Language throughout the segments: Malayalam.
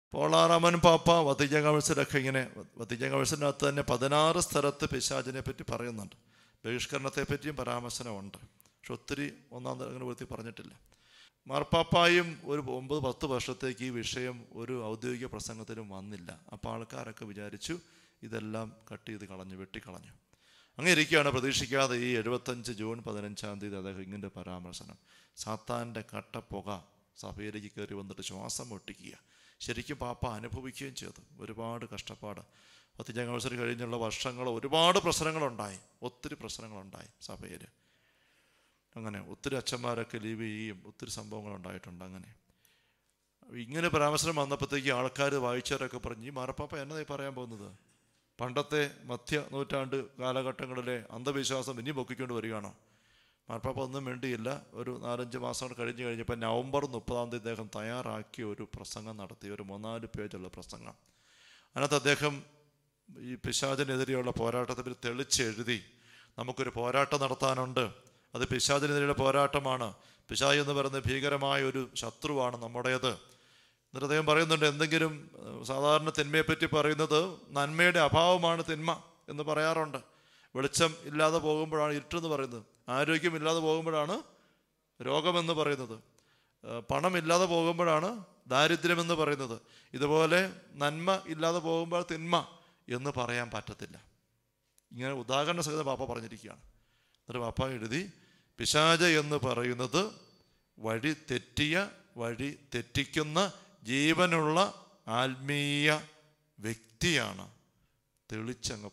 പോളാറാമൻ പാപ്പ വത്തിക്കാൻ കൗൺസിലൊക്കെ ഇങ്ങനെ, വത്തിക്കാൻ കൗൺസിലിനകത്ത് തന്നെ 16 സ്ഥലത്ത് പിശാചിനെ പറ്റി പറയുന്നുണ്ട്. ബഹിഷ്കരണത്തെ പറ്റിയും പരാമർശനമുണ്ട്. പക്ഷെ ഒത്തിരി ഒന്നാം അങ്ങനെ വൃത്തി പറഞ്ഞിട്ടില്ല. മാർപ്പാപ്പായും ഒരു 9-10 വർഷത്തേക്ക് ഈ വിഷയം ഒരു ഔദ്യോഗിക പ്രസംഗത്തിലും വന്നില്ല. അപ്പോൾ ആൾക്കാരൊക്കെ വിചാരിച്ചു ഇതെല്ലാം കട്ട് ചെയ്ത് കളഞ്ഞു, വെട്ടിക്കളഞ്ഞു. അങ്ങനെ ഇരിക്കുകയാണ്. പ്രതീക്ഷിക്കാതെ ഈ 75 ജൂൺ 15-ാം തീയതി അദ്ദേഹം ഇങ്ങനെ പരാമർശനം, സാത്താൻ്റെ കട്ടപ്പുക സഭയിലേക്ക് കയറി വന്നിട്ട് ശ്വാസം ഒട്ടിക്കുക. ശരിക്കും പാപ്പ അനുഭവിക്കുകയും ചെയ്തു. ഒരുപാട് കഷ്ടപ്പാട്. വത്തിക്കാൻ കൗൺസിൽ കഴിഞ്ഞുള്ള വർഷങ്ങൾ ഒരുപാട് പ്രശ്നങ്ങളുണ്ടായി, ഒത്തിരി പ്രശ്നങ്ങളുണ്ടായി സഭയിൽ. അങ്ങനെ ഒത്തിരി അച്ഛന്മാരൊക്കെ ലീവ് ചെയ്യുകയും ഒത്തിരി സംഭവങ്ങളുണ്ടായിട്ടുണ്ട്. ഇങ്ങനെ പരാമർശനം വന്നപ്പോഴത്തേക്ക് ആൾക്കാർ വായിച്ചവരൊക്കെ പറഞ്ഞു, ഈ മാർപ്പാപ്പ എന്നതായി പറയാൻ പോകുന്നത്? പണ്ടത്തെ മധ്യ നൂറ്റാണ്ട് കാലഘട്ടങ്ങളിലെ അന്ധവിശ്വാസം ഇനി പൊക്കിക്കൊണ്ട് വരികയാണോ? മാർപ്പാപ്പ ഒന്നും വേണ്ടിയില്ല. ഒരു 4-5 മാസം കഴിഞ്ഞപ്പോൾ നവംബർ 30-ാം തീയതി അദ്ദേഹം തയ്യാറാക്കിയ ഒരു പ്രസംഗം നടത്തി, ഒരു 3-4 പേജുള്ള പ്രസംഗം. അതിനകത്ത് അദ്ദേഹം ഈ പിശാചിനെതിരെയുള്ള പോരാട്ടത്തെ പറ്റി തെളിച്ചെഴുതി. നമുക്കൊരു പോരാട്ടം നടത്താനുണ്ട്, അത് പിശാചിനെതിരെയുള്ള പോരാട്ടമാണ്. പിശാച് എന്ന് പറയുന്നത് ഭീകരമായ ഒരു ശത്രുവാണ് നമ്മുടേത്. എന്നിട്ട് അദ്ദേഹം പറയുന്നുണ്ട്, എന്തെങ്കിലും സാധാരണ തിന്മയെപ്പറ്റി പറയുന്നത് നന്മയുടെ അഭാവമാണ് തിന്മ എന്ന് പറയാറുണ്ട്. വെളിച്ചം ഇല്ലാതെ പോകുമ്പോഴാണ് ഇരുട്ടെന്ന് പറയുന്നത്, ആരോഗ്യമില്ലാതെ പോകുമ്പോഴാണ് രോഗമെന്ന് പറയുന്നത്, പണമില്ലാതെ പോകുമ്പോഴാണ് ദാരിദ്ര്യമെന്ന് പറയുന്നത്. ഇതുപോലെ നന്മ ഇല്ലാതെ പോകുമ്പോൾ തിന്മ എന്ന് പറയാൻ പറ്റത്തില്ല. ഇങ്ങനെ ഉദാഹരണ സഹിതം പാപ്പ പറഞ്ഞിരിക്കുകയാണ്. എന്നിട്ട് പാപ്പ എഴുതി, പിശാച് എന്ന് പറയുന്നത് വഴി തെറ്റിക്കുന്ന ജീവനുള്ള ആത്മീയ വ്യക്തിയാണ്. തെളിച്ച്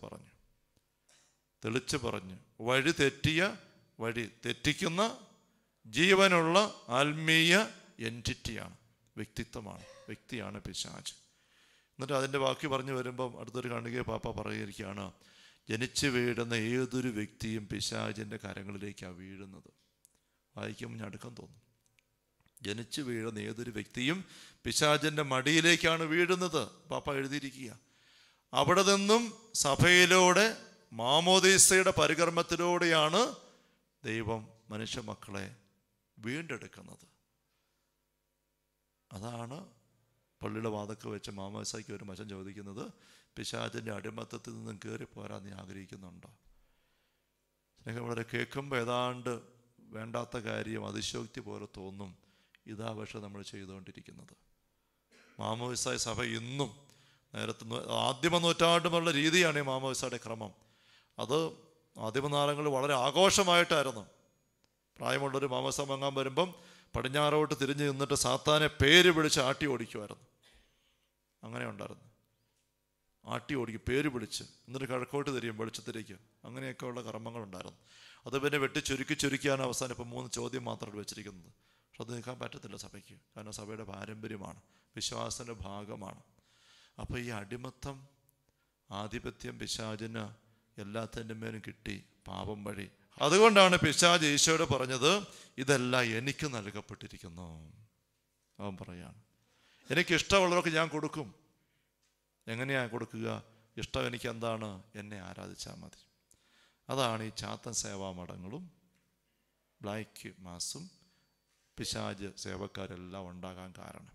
പറഞ്ഞു, വഴി തെറ്റിക്കുന്ന ജീവനുള്ള ആത്മീയ എൻറ്റിറ്റിയാണ്, വ്യക്തിയാണ് പിശാച്. എന്നിട്ട് അതിൻ്റെ ബാക്കി പറഞ്ഞു വരുമ്പം അടുത്തൊരു കാണുകയെ പാപ്പ പറയുകയാണ്, ജനിച്ചു വീഴുന്ന ഏതൊരു വ്യക്തിയും പിശാചിൻ്റെ കരങ്ങളിലേക്കാണ് വീഴുന്നത്. വായിക്കുമ്പോൾ ഞടുക്കം തോന്നും. ജനിച്ചു വീഴുന്ന ഏതൊരു വ്യക്തിയും പിശാചിൻ്റെ മടിയിലേക്കാണ് വീഴുന്നത്. പാപ്പ എഴുതിയിരിക്കുക. അവിടെ നിന്നും സഭയിലൂടെ മാമോദീസയുടെ പരികർമ്മത്തിലൂടെയാണ് ദൈവം മനുഷ്യ മക്കളെ വീണ്ടെടുക്കുന്നത്. അതാണ് പള്ളിയുടെ വാതൊക്കെ വെച്ച് മാമോദീസയ്ക്ക് ഒരു മച്ചൻ ചോദിക്കുന്നത്, പിശാചിൻ്റെ അടിമത്തത്തിൽ നിന്നും കയറി പോരാൻ നീ ആഗ്രഹിക്കുന്നുണ്ടോ? സ്നേഹം, വളരെ കേൾക്കുമ്പോൾ ഏതാണ്ട് വേണ്ടാത്ത കാര്യം, അതിശോക്തി പോലെ തോന്നും. ഇതാ പക്ഷെ നമ്മൾ ചെയ്തുകൊണ്ടിരിക്കുന്നത്. മാമോദീസ സഭ ഇന്നും നേരത്തെ ആദിമ നൂറ്റാണ്ടുമുള്ള രീതിയാണ് ഈ മാമോദീസയുടെ ക്രമം. അത് ആദിമനാളങ്ങളിൽ വളരെ ആഘോഷമായിട്ടായിരുന്നു. പ്രായമുള്ളൊരു മാമോദീസ വാങ്ങാൻ വരുമ്പം പടിഞ്ഞാറോട്ട് തിരിഞ്ഞ് നിന്നിട്ട് സാത്താനെ പേര് വിളിച്ച് ആട്ടി ഓടിക്കുമായിരുന്നു. അങ്ങനെ ഉണ്ടായിരുന്നു. ആട്ടി ഓടിക്കും, പേര് വിളിച്ച്, എന്നിട്ട് കിഴക്കോട്ട് തിരിയും വെളിച്ചത്തിലേക്ക്. അങ്ങനെയൊക്കെയുള്ള കർമ്മങ്ങളുണ്ടായിരുന്നു. അത് പിന്നെ ചുരുക്കിയാണ് അവസാനം ഇപ്പം 3 ചോദ്യം മാത്രമായിട്ട് വെച്ചിരിക്കുന്നത്. പക്ഷെ അത് നിൽക്കാൻ പറ്റത്തില്ല സഭയ്ക്ക്. കാരണം സഭയുടെ പാരമ്പര്യമാണ്, വിശ്വാസത്തിൻ്റെ ഭാഗമാണ്. അപ്പോൾ ഈ അടിമത്തം, ആധിപത്യം പിശാചിന് എല്ലാത്തിൻ്റെ മേലും കിട്ടി പാപം വഴി. അതുകൊണ്ടാണ് പിശാച് ഈശോയോട് പറഞ്ഞത്, ഇതെല്ലാം എനിക്ക് നൽകപ്പെട്ടിരിക്കുന്നു. അവൻ പറയാണ്, എനിക്കിഷ്ടമുള്ളവർക്ക് ഞാൻ കൊടുക്കും. എങ്ങനെയാണ് കൊടുക്കുക? ഇഷ്ടം എനിക്ക് എന്താണ്? എന്നെ ആരാധിച്ചാൽ മതി. അതാണ് ഈ ചാത്തൻ സേവാ മഠങ്ങളും ബ്ലാക്ക് മാസും പിശാച് സേവക്കാരെല്ലാം ഉണ്ടാകാൻ കാരണം.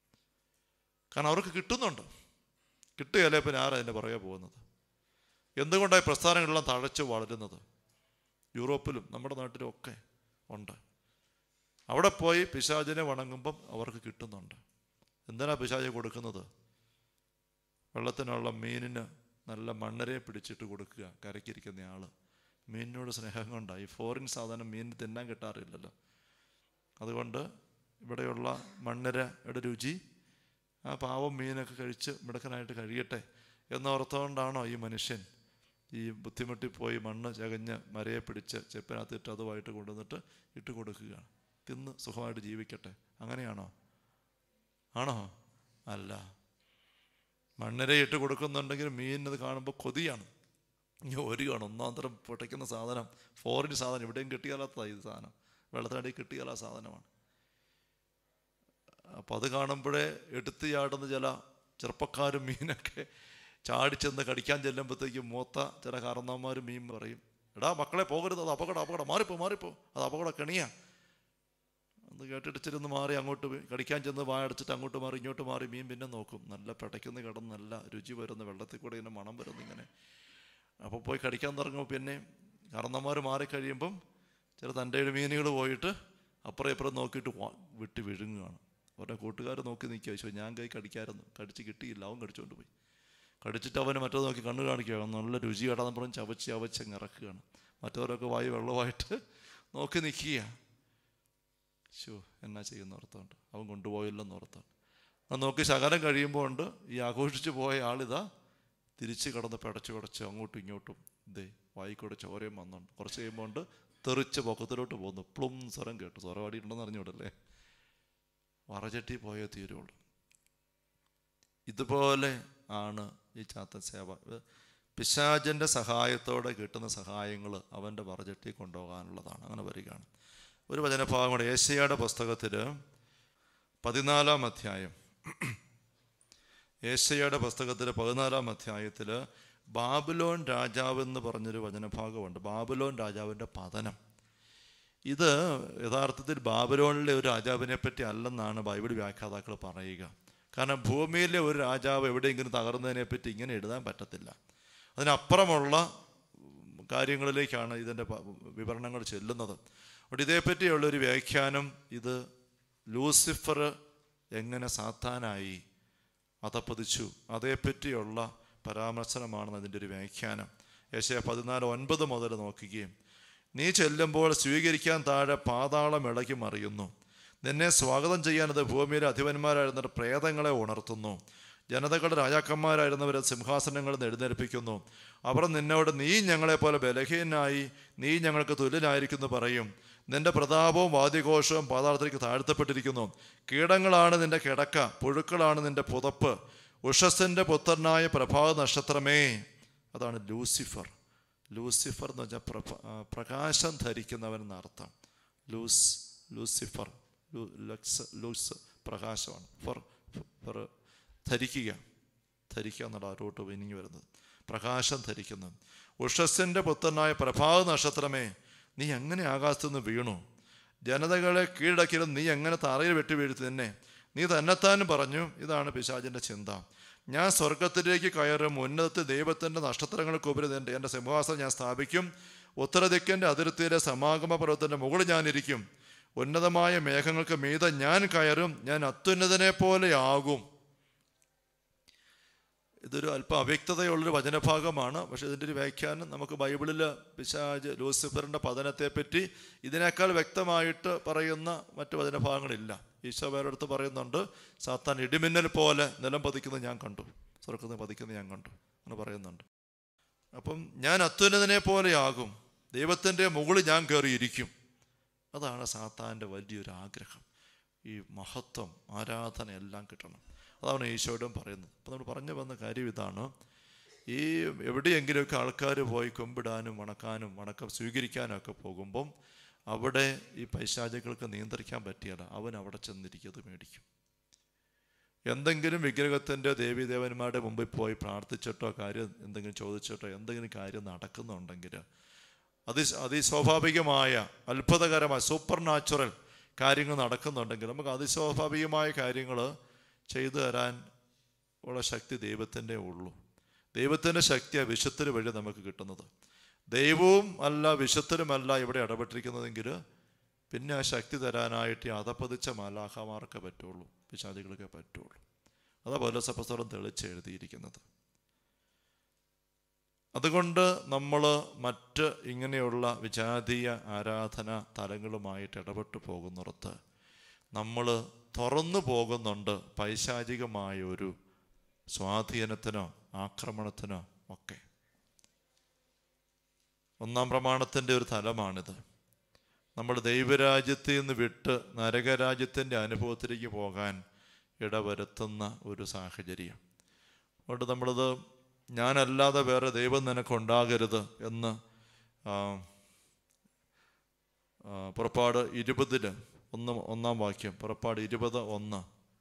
അവർക്ക് കിട്ടുന്നുണ്ട്. കിട്ടുകയല്ലേ പിന്നെ ആരതിൻ്റെ പുറകെ പോകുന്നത്? എന്തുകൊണ്ടാണ് ഈ പ്രസ്ഥാനങ്ങളെല്ലാം തഴച്ചു വളരുന്നത്? യൂറോപ്പിലും നമ്മുടെ നാട്ടിലും ഒക്കെ ഉണ്ട്. അവിടെ പോയി പിശാചിനെ വണങ്ങുമ്പം അവർക്ക് കിട്ടുന്നുണ്ട്. എന്തിനാണ് പിശാച് കൊടുക്കുന്നത്? വെള്ളത്തിനുള്ള മീനിന് നല്ല മണ്ണരെ പിടിച്ചിട്ട് കൊടുക്കുക. കരയ്ക്കിരിക്കുന്ന ആൾ മീനിനോട് സ്നേഹം കൊണ്ടാണ്. ഈ ഫോറിൻ സാധനം മീനിന് തിന്നാൻ കിട്ടാറില്ലല്ലോ. അതുകൊണ്ട് ഇവിടെയുള്ള മണ്ണരയുടെ രുചി ആ പാവം മീനൊക്കെ കഴിച്ച് മിടുക്കനായിട്ട് കഴിയട്ടെ എന്നോർത്തുകൊണ്ടാണോ ഈ മനുഷ്യൻ ഈ ബുദ്ധിമുട്ടിപ്പോയി മണ്ണ് ചകഞ്ഞ് മരയെ പിടിച്ച് ചെപ്പിനകത്തിട്ട് അതുമായിട്ട് കൊണ്ടുവന്നിട്ട് ഇട്ട് കൊടുക്കുകയാണ്. തിന്ന് സുഖമായിട്ട് ജീവിക്കട്ടെ. അങ്ങനെയാണോ? ആണോ? അല്ല. മണ്ണര ഇട്ട് കൊടുക്കുന്നുണ്ടെങ്കിൽ മീനിനത് കാണുമ്പോൾ കൊതിയാണ്. ഇനി ഒരുകയാണ് ഒന്നാന്തരം പൊട്ടിക്കുന്ന സാധനം, ഫോറിൻ സാധനം. ഇവിടെയും കിട്ടിയാലാത്തതാണ് ഇത് സാധനം, വെള്ളത്തിനടിയിൽ കിട്ടിയാൽ ആ സാധനമാണ്. അപ്പം അത് കാണുമ്പോഴേ എടുത്ത് ചാടുന്ന ചില ചെറുപ്പക്കാരും മീനൊക്കെ ചാടിച്ചെന്ന് കടിക്കാൻ ചെല്ലുമ്പോഴത്തേക്കും മൂത്ത ചില കാരണവന്മാർ മീൻ പറയും, എടാ മക്കളെ പോകരുത്, അത് അപകടം, മാറിപ്പോ, അത് അപകട കെണിയാ അന്ന് കേട്ടിട്ട് ഇച്ചിരി മാറി അങ്ങോട്ട് കടിക്കാൻ ചെന്ന് വായടച്ചിട്ട് അങ്ങോട്ട് മാറി ഇങ്ങോട്ട് മാറി മീൻ പിന്നെ നോക്കും. നല്ല പിടയ്ക്കുന്ന കിടന്ന് നല്ല രുചി വരുന്ന വെള്ളത്തിൽ കൂടെ ഇങ്ങനെ മണം വരുന്നു ഇങ്ങനെ. അപ്പോൾ പോയി കടിക്കാൻ തുടങ്ങുമ്പോൾ പിന്നെ കറന്നന്മാർ മാറിക്കഴിയുമ്പം ചില തൻ്റെ മീനുകൾ പോയിട്ട് അപ്പുറം ഇപ്പുറം നോക്കിയിട്ട് വിട്ട് വിഴുങ്ങുകയാണ്. അവരുടെ കൂട്ടുകാർ നോക്കി നിൽക്കുക, ചോദിച്ചു ഞാൻ കൈ കടിക്കായിരുന്നു, കടിച്ച് കിട്ടിയില്ല, അവൻ കടിച്ചുകൊണ്ട് പോയി. കടിച്ചിട്ട് അവന് മറ്റോ നോക്കി കണ്ണ് കാണിക്കുക, നല്ല രുചി കടാന്ന് പറഞ്ഞ് ചവച്ച് ചവച്ചങ്ങ് ഇറക്കുകയാണ്. മറ്റവരൊക്കെ വായി വെള്ളമായിട്ട് നോക്കി നിൽക്കുക. എന്നാ ചെയ്യുന്ന ഓർത്തോണ്ട് അവൻ കൊണ്ടുപോയില്ലെന്ന് ഓർത്താണ്. അത് നോക്കി ശകലം കഴിയുമ്പോൾ ഉണ്ട് ഈ ആഘോഷിച്ച് പോയ ആളിതാ തിരിച്ച് കിടന്ന് പിടച്ച് അങ്ങോട്ടും ഇങ്ങോട്ടും വായിക്കൂടെ ചോരയും വന്നുണ്ട്. കുറച്ച് കഴിയുമ്പോൾ ഉണ്ട് തെറിച്ച് പൊക്കത്തിലോട്ട് പോകുന്നു. പ്ലും സ്വരം കേട്ടു. സ്വരവാടി ഉണ്ടെന്ന് അറിഞ്ഞൂടല്ലേ. വറചട്ടി പോയേ തീരുള്ളൂ. ഇതുപോലെ ആണ് ഈ ചാത്തൻ സേവ. പിശാചിൻ്റെ സഹായത്തോടെ കിട്ടുന്ന സഹായങ്ങൾ അവൻ്റെ വറചട്ടി കൊണ്ടുപോകാനുള്ളതാണ്. അങ്ങനെ വരികയാണ്. ഒരു വചനഭാഗം കൂടെ ഏശയ്യായുടെ പുസ്തകത്തിൽ 14-ാം അധ്യായം. ഏശയ്യായുടെ പുസ്തകത്തിൽ 14-ാം അധ്യായത്തിൽ ബാബിലോൺ രാജാവ് എന്ന് പറഞ്ഞൊരു വചനഭാഗമുണ്ട്. ബാബിലോൺ രാജാവിൻ്റെ പതനം. ഇത് യഥാർത്ഥത്തിൽ ബാബിലോണിലെ ഒരു രാജാവിനെ പറ്റി അല്ലെന്നാണ് ബൈബിൾ വ്യാഖ്യാതാക്കൾ പറയുക. കാരണം ഭൂമിയിലെ ഒരു രാജാവ് എവിടെയെങ്കിലും തകർന്നതിനെപ്പറ്റി ഇങ്ങനെ എഴുതാൻ പറ്റത്തില്ല. അതിനപ്പുറമുള്ള കാര്യങ്ങളിലേക്കാണ് ഇതിൻ്റെ വിവരണങ്ങൾ ചെല്ലുന്നത്. അതുകൊണ്ട് ഇതേപ്പറ്റിയുള്ളൊരു വ്യാഖ്യാനം, ഇത് ലൂസിഫർ എങ്ങനെ സാത്താനായി അധപ്പതിച്ചു, അതേപ്പറ്റിയുള്ള പരാമർശനമാണ് അതിൻ്റെ ഒരു വ്യാഖ്യാനം. യെശയ്യാ 14:9 മുതൽ നോക്കുകയും, നീ ചെല്ലുമ്പോൾ സ്വീകരിക്കാൻ താഴെ പാതാളം ഇളകി മറിയുന്നു. നിന്നെ സ്വാഗതം ചെയ്യാൻ അത് ഭൂമിയിലെ അധിപന്മാരായിരുന്നവർ പ്രേതങ്ങളെ ഉണർത്തുന്നു. ജനതകളുടെ രാജാക്കന്മാരായിരുന്നവരെ സിംഹാസനങ്ങളിൽ നിന്ന് എഴുന്നേൽപ്പിക്കുന്നു. അവർ നിന്നോട് നീ ഞങ്ങളെപ്പോലെ ബലഹീനായി, നീ ഞങ്ങൾക്ക് തുല്യനായിരിക്കുന്നു പറയും. നിന്റെ പ്രതാപവും വാദ്യഘോഷവും പാതാളത്തിലേക്ക് താഴ്ത്തപ്പെട്ടിരിക്കുന്നു. കീടങ്ങളാണ് നിന്റെ കിടക്ക, പുഴുക്കളാണ് നിന്റെ പുതപ്പ്. ഉഷസ്സിൻ്റെ പുത്രനായ പ്രഭാത നക്ഷത്രമേ. അതാണ് ലൂസിഫർ. ലൂസിഫർ എന്ന് വെച്ചാൽ പ്രകാശം ധരിക്കുന്നവൻ എന്നർത്ഥം. ലൂസിഫർ ലൂസ് പ്രകാശമാണ്. ഫർ ധരിക്കുക എന്നുള്ള റൂട്ട് മീനിങ് വരുന്നത്. പ്രകാശം ധരിക്കുന്നു. ഉഷസ്സിൻ്റെ പുത്രനായ പ്രഭാത നക്ഷത്രമേ, നീ എങ്ങനെ ആകാശത്തു നിന്ന് വീണു? ജനതകളെ കീഴടക്കിലും നീ എങ്ങനെ തറയിൽ വെട്ടി വീഴ്ത്തി തന്നെ? നീ തന്നെത്താനും പറഞ്ഞു. ഇതാണ് പിശാചിൻ്റെ ചിന്ത. ഞാൻ സ്വർഗത്തിലേക്ക് കയറും, ഉന്നതത്തിൽ ദൈവത്തിൻ്റെ നക്ഷത്രങ്ങൾക്കുപരി എൻ്റെ സിംഹാസനം ഞാൻ സ്ഥാപിക്കും. ഉത്തരദിക്കിൻ്റെ അതിർത്തിയിലെ സമാഗമ പർവ്വതത്തിൻ്റെ മുകളിൽ ഞാനിരിക്കും. ഉന്നതമായ മേഘങ്ങൾക്ക് മീതെ ഞാൻ കയറും, ഞാൻ അത്യുന്നതനെ പോലെ ആകും. ഇതൊരു അല്പം അവ്യക്തതയുള്ളൊരു വചനഭാഗമാണ്. പക്ഷേ ഇതിൻ്റെ ഒരു വ്യാഖ്യാനം നമുക്ക് ബൈബിളിൽ പിശാച് ലൂസിഫറിൻ്റെ പതനത്തെപ്പറ്റി ഇതിനേക്കാൾ വ്യക്തമായിട്ട് പറയുന്ന മറ്റു വചനഭാഗങ്ങളില്ല. ഈശോ വേറെടുത്ത് പറയുന്നുണ്ട്, സാത്താൻ ഇടിമിന്നൽ പോലെ നിലം പതിക്കുന്നത് ഞാൻ കണ്ടു, സ്വർഗത്തിൽ പതിക്കുന്നത് ഞാൻ കണ്ടു എന്ന് പറയുന്നുണ്ട്. അപ്പം ഞാൻ അത്യുന്നതനെ പോലെയാകും, ദൈവത്തിൻ്റെ മുകളിൽ ഞാൻ കയറിയിരിക്കും. അതാണ് സാത്താൻ്റെ വലിയൊരു ആഗ്രഹം. ഈ മഹത്വം, ആരാധന എല്ലാം കിട്ടണം. അതാണ് ഈശോയോടും പറയുന്നത്. അപ്പോൾ നമ്മൾ പറഞ്ഞു വന്ന കാര്യം ഇതാണ്. ഈ എവിടെയെങ്കിലുമൊക്കെ ആൾക്കാർ പോയി കുമ്പിടാനും വണക്കം സ്വീകരിക്കാനും ഒക്കെ പോകുമ്പം അവിടെ ഈ പൈശാചികൾക്ക് നിയന്ത്രിക്കാൻ പറ്റിയല്ല. അവൻ അവിടെ ചെന്നിരിക്കുന്നത് മേടിക്കും. എന്തെങ്കിലും വിഗ്രഹത്തിൻ്റെ ദേവീദേവന്മാരുടെ മുമ്പിൽ പോയി പ്രാർത്ഥിച്ചിട്ടോ കാര്യം എന്തെങ്കിലും ചോദിച്ചിട്ടോ എന്തെങ്കിലും കാര്യം നടക്കുന്നുണ്ടെങ്കിൽ അതിസ്വാഭാവികമായ അത്ഭുതകരമായ സൂപ്പർ നാച്ചുറൽ കാര്യങ്ങൾ നടക്കുന്നുണ്ടെങ്കിൽ നമുക്ക് അതിസ്വാഭാവികമായ കാര്യങ്ങൾ ചെയ്തു തരാൻ ഉള്ള ശക്തി ദൈവത്തിൻ്റെ ഉള്ളൂ. ദൈവത്തിൻ്റെ ശക്തിയാണ് വിശുദ്ധർ വഴി നമുക്ക് കിട്ടുന്നത്. ദൈവവും അല്ല വിശുദ്ധരുമല്ല ഇവിടെ ഇടപെട്ടിരിക്കുന്നതെങ്കിൽ പിന്നെ ആ ശക്തി തരാനായിട്ട് അധപ്പതിച്ച മാലാഖമാർക്കേ പറ്റുള്ളൂ, പിശാചികൾക്കേ പറ്റുള്ളൂ. അതാ പൗലോസ് അപ്പോസ്തലൻ തെളിച്ചെഴുതിയിരിക്കുന്നത്. അതുകൊണ്ട് നമ്മൾ മറ്റ് ഇങ്ങനെയുള്ള വിജാതീയ ആരാധന തലങ്ങളുമായിട്ട് ഇടപെട്ട് പോകുന്നിടത്ത് നമ്മൾ തുറന്നു പോകുന്നുണ്ട് പൈശാചികമായ ഒരു സ്വാധീനത്തിനോ ആക്രമണത്തിനോ ഒക്കെ. ഒന്നാം പ്രമാണത്തിൻ്റെ ഒരു തലമാണിത്. നമ്മൾ ദൈവരാജ്യത്തിൽ നിന്ന് വിട്ട് നരകരാജ്യത്തിൻ്റെ അനുഭവത്തിലേക്ക് പോകാൻ ഇടവരുത്തുന്ന ഒരു സാഹചര്യം. അതുകൊണ്ട് നമ്മളിത് ഞാനല്ലാതെ വേറെ ദൈവം നിനക്കുണ്ടാകരുത് എന്ന് പുറപ്പാട് 20:1 വാക്യം. പുറപ്പാട് 20:1.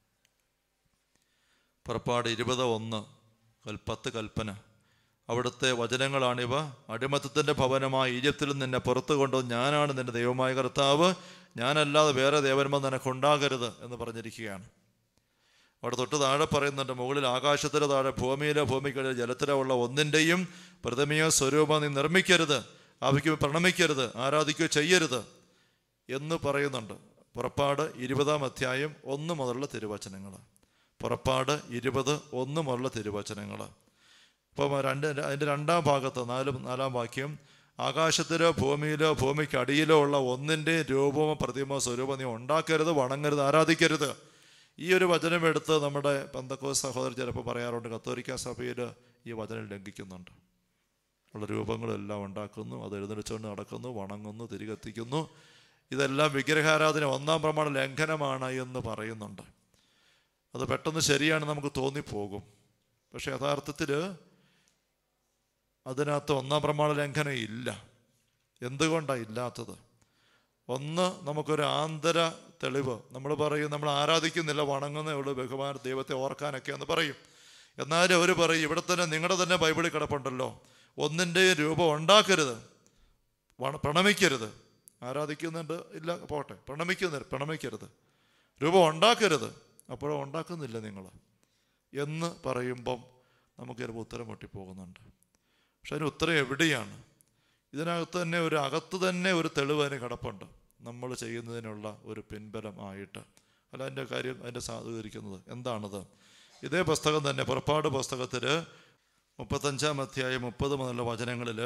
പുറപ്പാട് 20:1 10 കൽപ്പന. അവിടുത്തെ വചനങ്ങളാണിവ. അടിമത്തത്തിൻ്റെ ഭവനമായ ഈജിപ്തിൽ നിന്നെ പുറത്തു കൊണ്ടുവന്ന് ഞാനാണ് നിന്റെ ദൈവമായ കർത്താവ്. ഞാനല്ലാതെ വേറെ ദേവന്മാർ നിനക്കുണ്ടാകരുത് എന്ന് പറഞ്ഞിരിക്കുകയാണ്. അവിടെ തൊട്ട് താഴെ പറയുന്നുണ്ട്, മുകളിൽ ആകാശത്തിലെ താഴെ ഭൂമിയിലെ ഭൂമിക്കടിയിലെ ജലത്തിലോ ഉള്ള ഒന്നിൻ്റെയും പ്രതിമയോ സ്വരൂപം നീ നിർമ്മിക്കരുത്, അവയ്ക്ക് പ്രണമിക്കരുത്, ആരാധിക്കുകയോ ചെയ്യരുത് എന്ന് പറയുന്നുണ്ട്. പുറപ്പാട് 20-ാം അധ്യായം 1 മുതലുള്ള തിരുവചനങ്ങൾ. പുറപ്പാട് 20:1 മുതലുള്ള തിരുവചനങ്ങൾ. ഇപ്പം അതിൻ്റെ 2-ാം ഭാഗത്ത് 4-ാം വാക്യം, ആകാശത്തിലോ ഭൂമിയിലോ ഭൂമിക്കടിയിലോ ഉള്ള ഒന്നിൻ്റെ രൂപമോ പ്രതിമോ സ്വരൂപം നീ ഉണ്ടാക്കരുത്, വണങ്ങരുത്, ആരാധിക്കരുത്. ഈ ഒരു വചനം എടുത്ത് നമ്മുടെ പെന്തക്കോസ്ത് സഹോദരർ ചിലപ്പോൾ പറയാറുണ്ട്, കത്തോലിക്ക സഭയിൽ ഈ വചനം ലംഘിക്കുന്നുണ്ട്. ഉള്ള രൂപങ്ങളെല്ലാം ഉണ്ടാക്കുന്നു, അത് എഴുന്നള്ളിച്ചുകൊണ്ട് നടക്കുന്നു, വണങ്ങുന്നു, തിരികെത്തിക്കുന്നു. ഇതെല്ലാം വിഗ്രഹാരാധന 1-ാം പ്രമാണ ലംഘനമാണ് എന്ന് പറയുന്നുണ്ട്. അത് പെട്ടെന്ന് ശരിയാണ് നമുക്ക് തോന്നിപ്പോകും. പക്ഷെ യഥാർത്ഥത്തിൽ അതിനകത്ത് 1-ാം പ്രമാണ ലംഘനം ഇല്ല. എന്തുകൊണ്ടാണ് ഇല്ലാത്തത്? ഒന്ന്, നമുക്കൊരു ആന്തര തെളിവ്. നമ്മൾ പറയും നമ്മൾ ആരാധിക്കുന്നില്ല, വണങ്ങുന്നേ ഉള്ളൂ, ബഹുമാന ദൈവത്തെ ഓർക്കാനൊക്കെ എന്ന് പറയും. എന്നാലും അവർ പറയും, ഇവിടെ തന്നെ നിങ്ങളുടെ തന്നെ ബൈബിളിൽ കിടപ്പുണ്ടല്ലോ, ഒന്നിൻ്റെയും രൂപം ഉണ്ടാക്കരുത്, പ്രണമിക്കരുത്. ആരാധിക്കുന്നുണ്ട്, ഇല്ല പോട്ടെ, പ്രണമിക്കരുത്, രൂപം ഉണ്ടാക്കരുത്. അപ്പോഴും ഉണ്ടാക്കുന്നില്ല നിങ്ങൾ എന്ന് പറയുമ്പം നമുക്ക് ചിലപ്പോൾ ഉത്തരം പൊട്ടിപ്പോകുന്നുണ്ട്. പക്ഷെ അതിന് ഉത്തരം എവിടെയാണ്? ഇതിനകത്ത് തന്നെ അകത്ത് തന്നെ ഒരു തെളിവ് അതിന് കിടപ്പുണ്ട്, നമ്മൾ ചെയ്യുന്നതിനുള്ള ഒരു പിൻബലം ആയിട്ട്. അല്ല, അതിൻ്റെ കാര്യം അതിൻ്റെ സാധൂകരിക്കുന്നത് എന്താണത്? ഇതേ പുസ്തകം തന്നെ, പുറപ്പാട് പുസ്തകത്തിൽ 35-ാം അധ്യായം 30 മുതലുള്ള വചനങ്ങളിൽ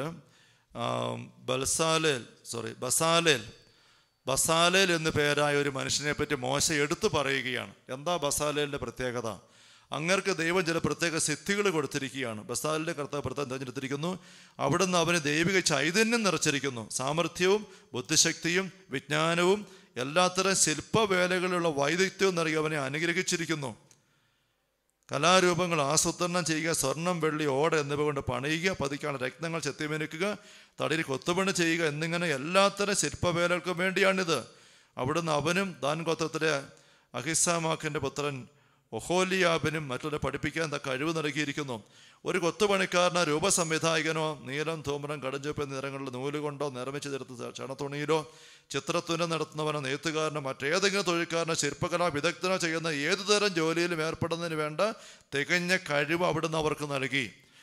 ബസാലേൽ എന്ന് പേരായ ഒരു മനുഷ്യനെ പറ്റി മോശ എടുത്തു പറയുകയാണ്. എന്താ ബസാലേലിൻ്റെ പ്രത്യേകത? അങ്ങർക്ക് ദൈവം ചില പ്രത്യേക സിദ്ധികൾ കൊടുത്തിരിക്കുകയാണ്. ബസാലിൻ്റെ കർത്താവ് പ്രത്യേകം തിരഞ്ഞെടുത്തിരിക്കുന്നു. അവിടുന്ന് അവന് ദൈവിക ചൈതന്യം നിറച്ചിരിക്കുന്നു. സാമർഥ്യവും ബുദ്ധിശക്തിയും വിജ്ഞാനവും എല്ലാത്തരം ശില്പവേലകളിലുള്ള വൈദഗ്ധ്യവും നൽകി അവനെ അനുഗ്രഹിച്ചിരിക്കുന്നു. കലാരൂപങ്ങൾ ആസൂത്രണം ചെയ്യുക, സ്വർണം, വെള്ളി, ഓട എന്നിവ കൊണ്ട് പണിയുക, പതിക്കാനുള്ള രത്നങ്ങൾ ചെത്തിമിനുക്കുക, തടിയിൽ കൊത്തുപണി ചെയ്യുക എന്നിങ്ങനെ എല്ലാത്തരം ശില്പവേലകൾക്കും വേണ്ടിയാണിത്. അവിടുന്ന് അവനും ദാൻ ഗോത്രത്തിലെ അഹിസാമാക്കിൻ്റെ പുത്രൻ ഒഹോലിയാബിനും മറ്റുള്ളവരെ പഠിപ്പിക്കാൻ കഴിവ് നൽകിയിരിക്കുന്നു. ഒരു കൊത്തുപണിക്കാരനോ രൂപസംവിധായകനോ നീലം, ധൂമ്രം, കടുംചുവപ്പ് എന്നീ നിറങ്ങളിൽ നൂലുകൊണ്ടോ നിർമ്മിച്ചു തീർത്ത ചണത്തുണിയിലോ ചിത്രത്തുന്നം നടത്തുന്നവനോ നെയ്ത്തുകാരനോ മറ്റേതെങ്കിലും തൊഴിൽക്കാരനോ ശില്പകലാ വിദഗ്ധനോ ചെയ്യുന്ന ഏതു തരം ജോലിയിലും ഏർപ്പെടുന്നതിന് വേണ്ട തികഞ്ഞ കഴിവ് അവിടുന്ന് അവർക്ക് നൽകി.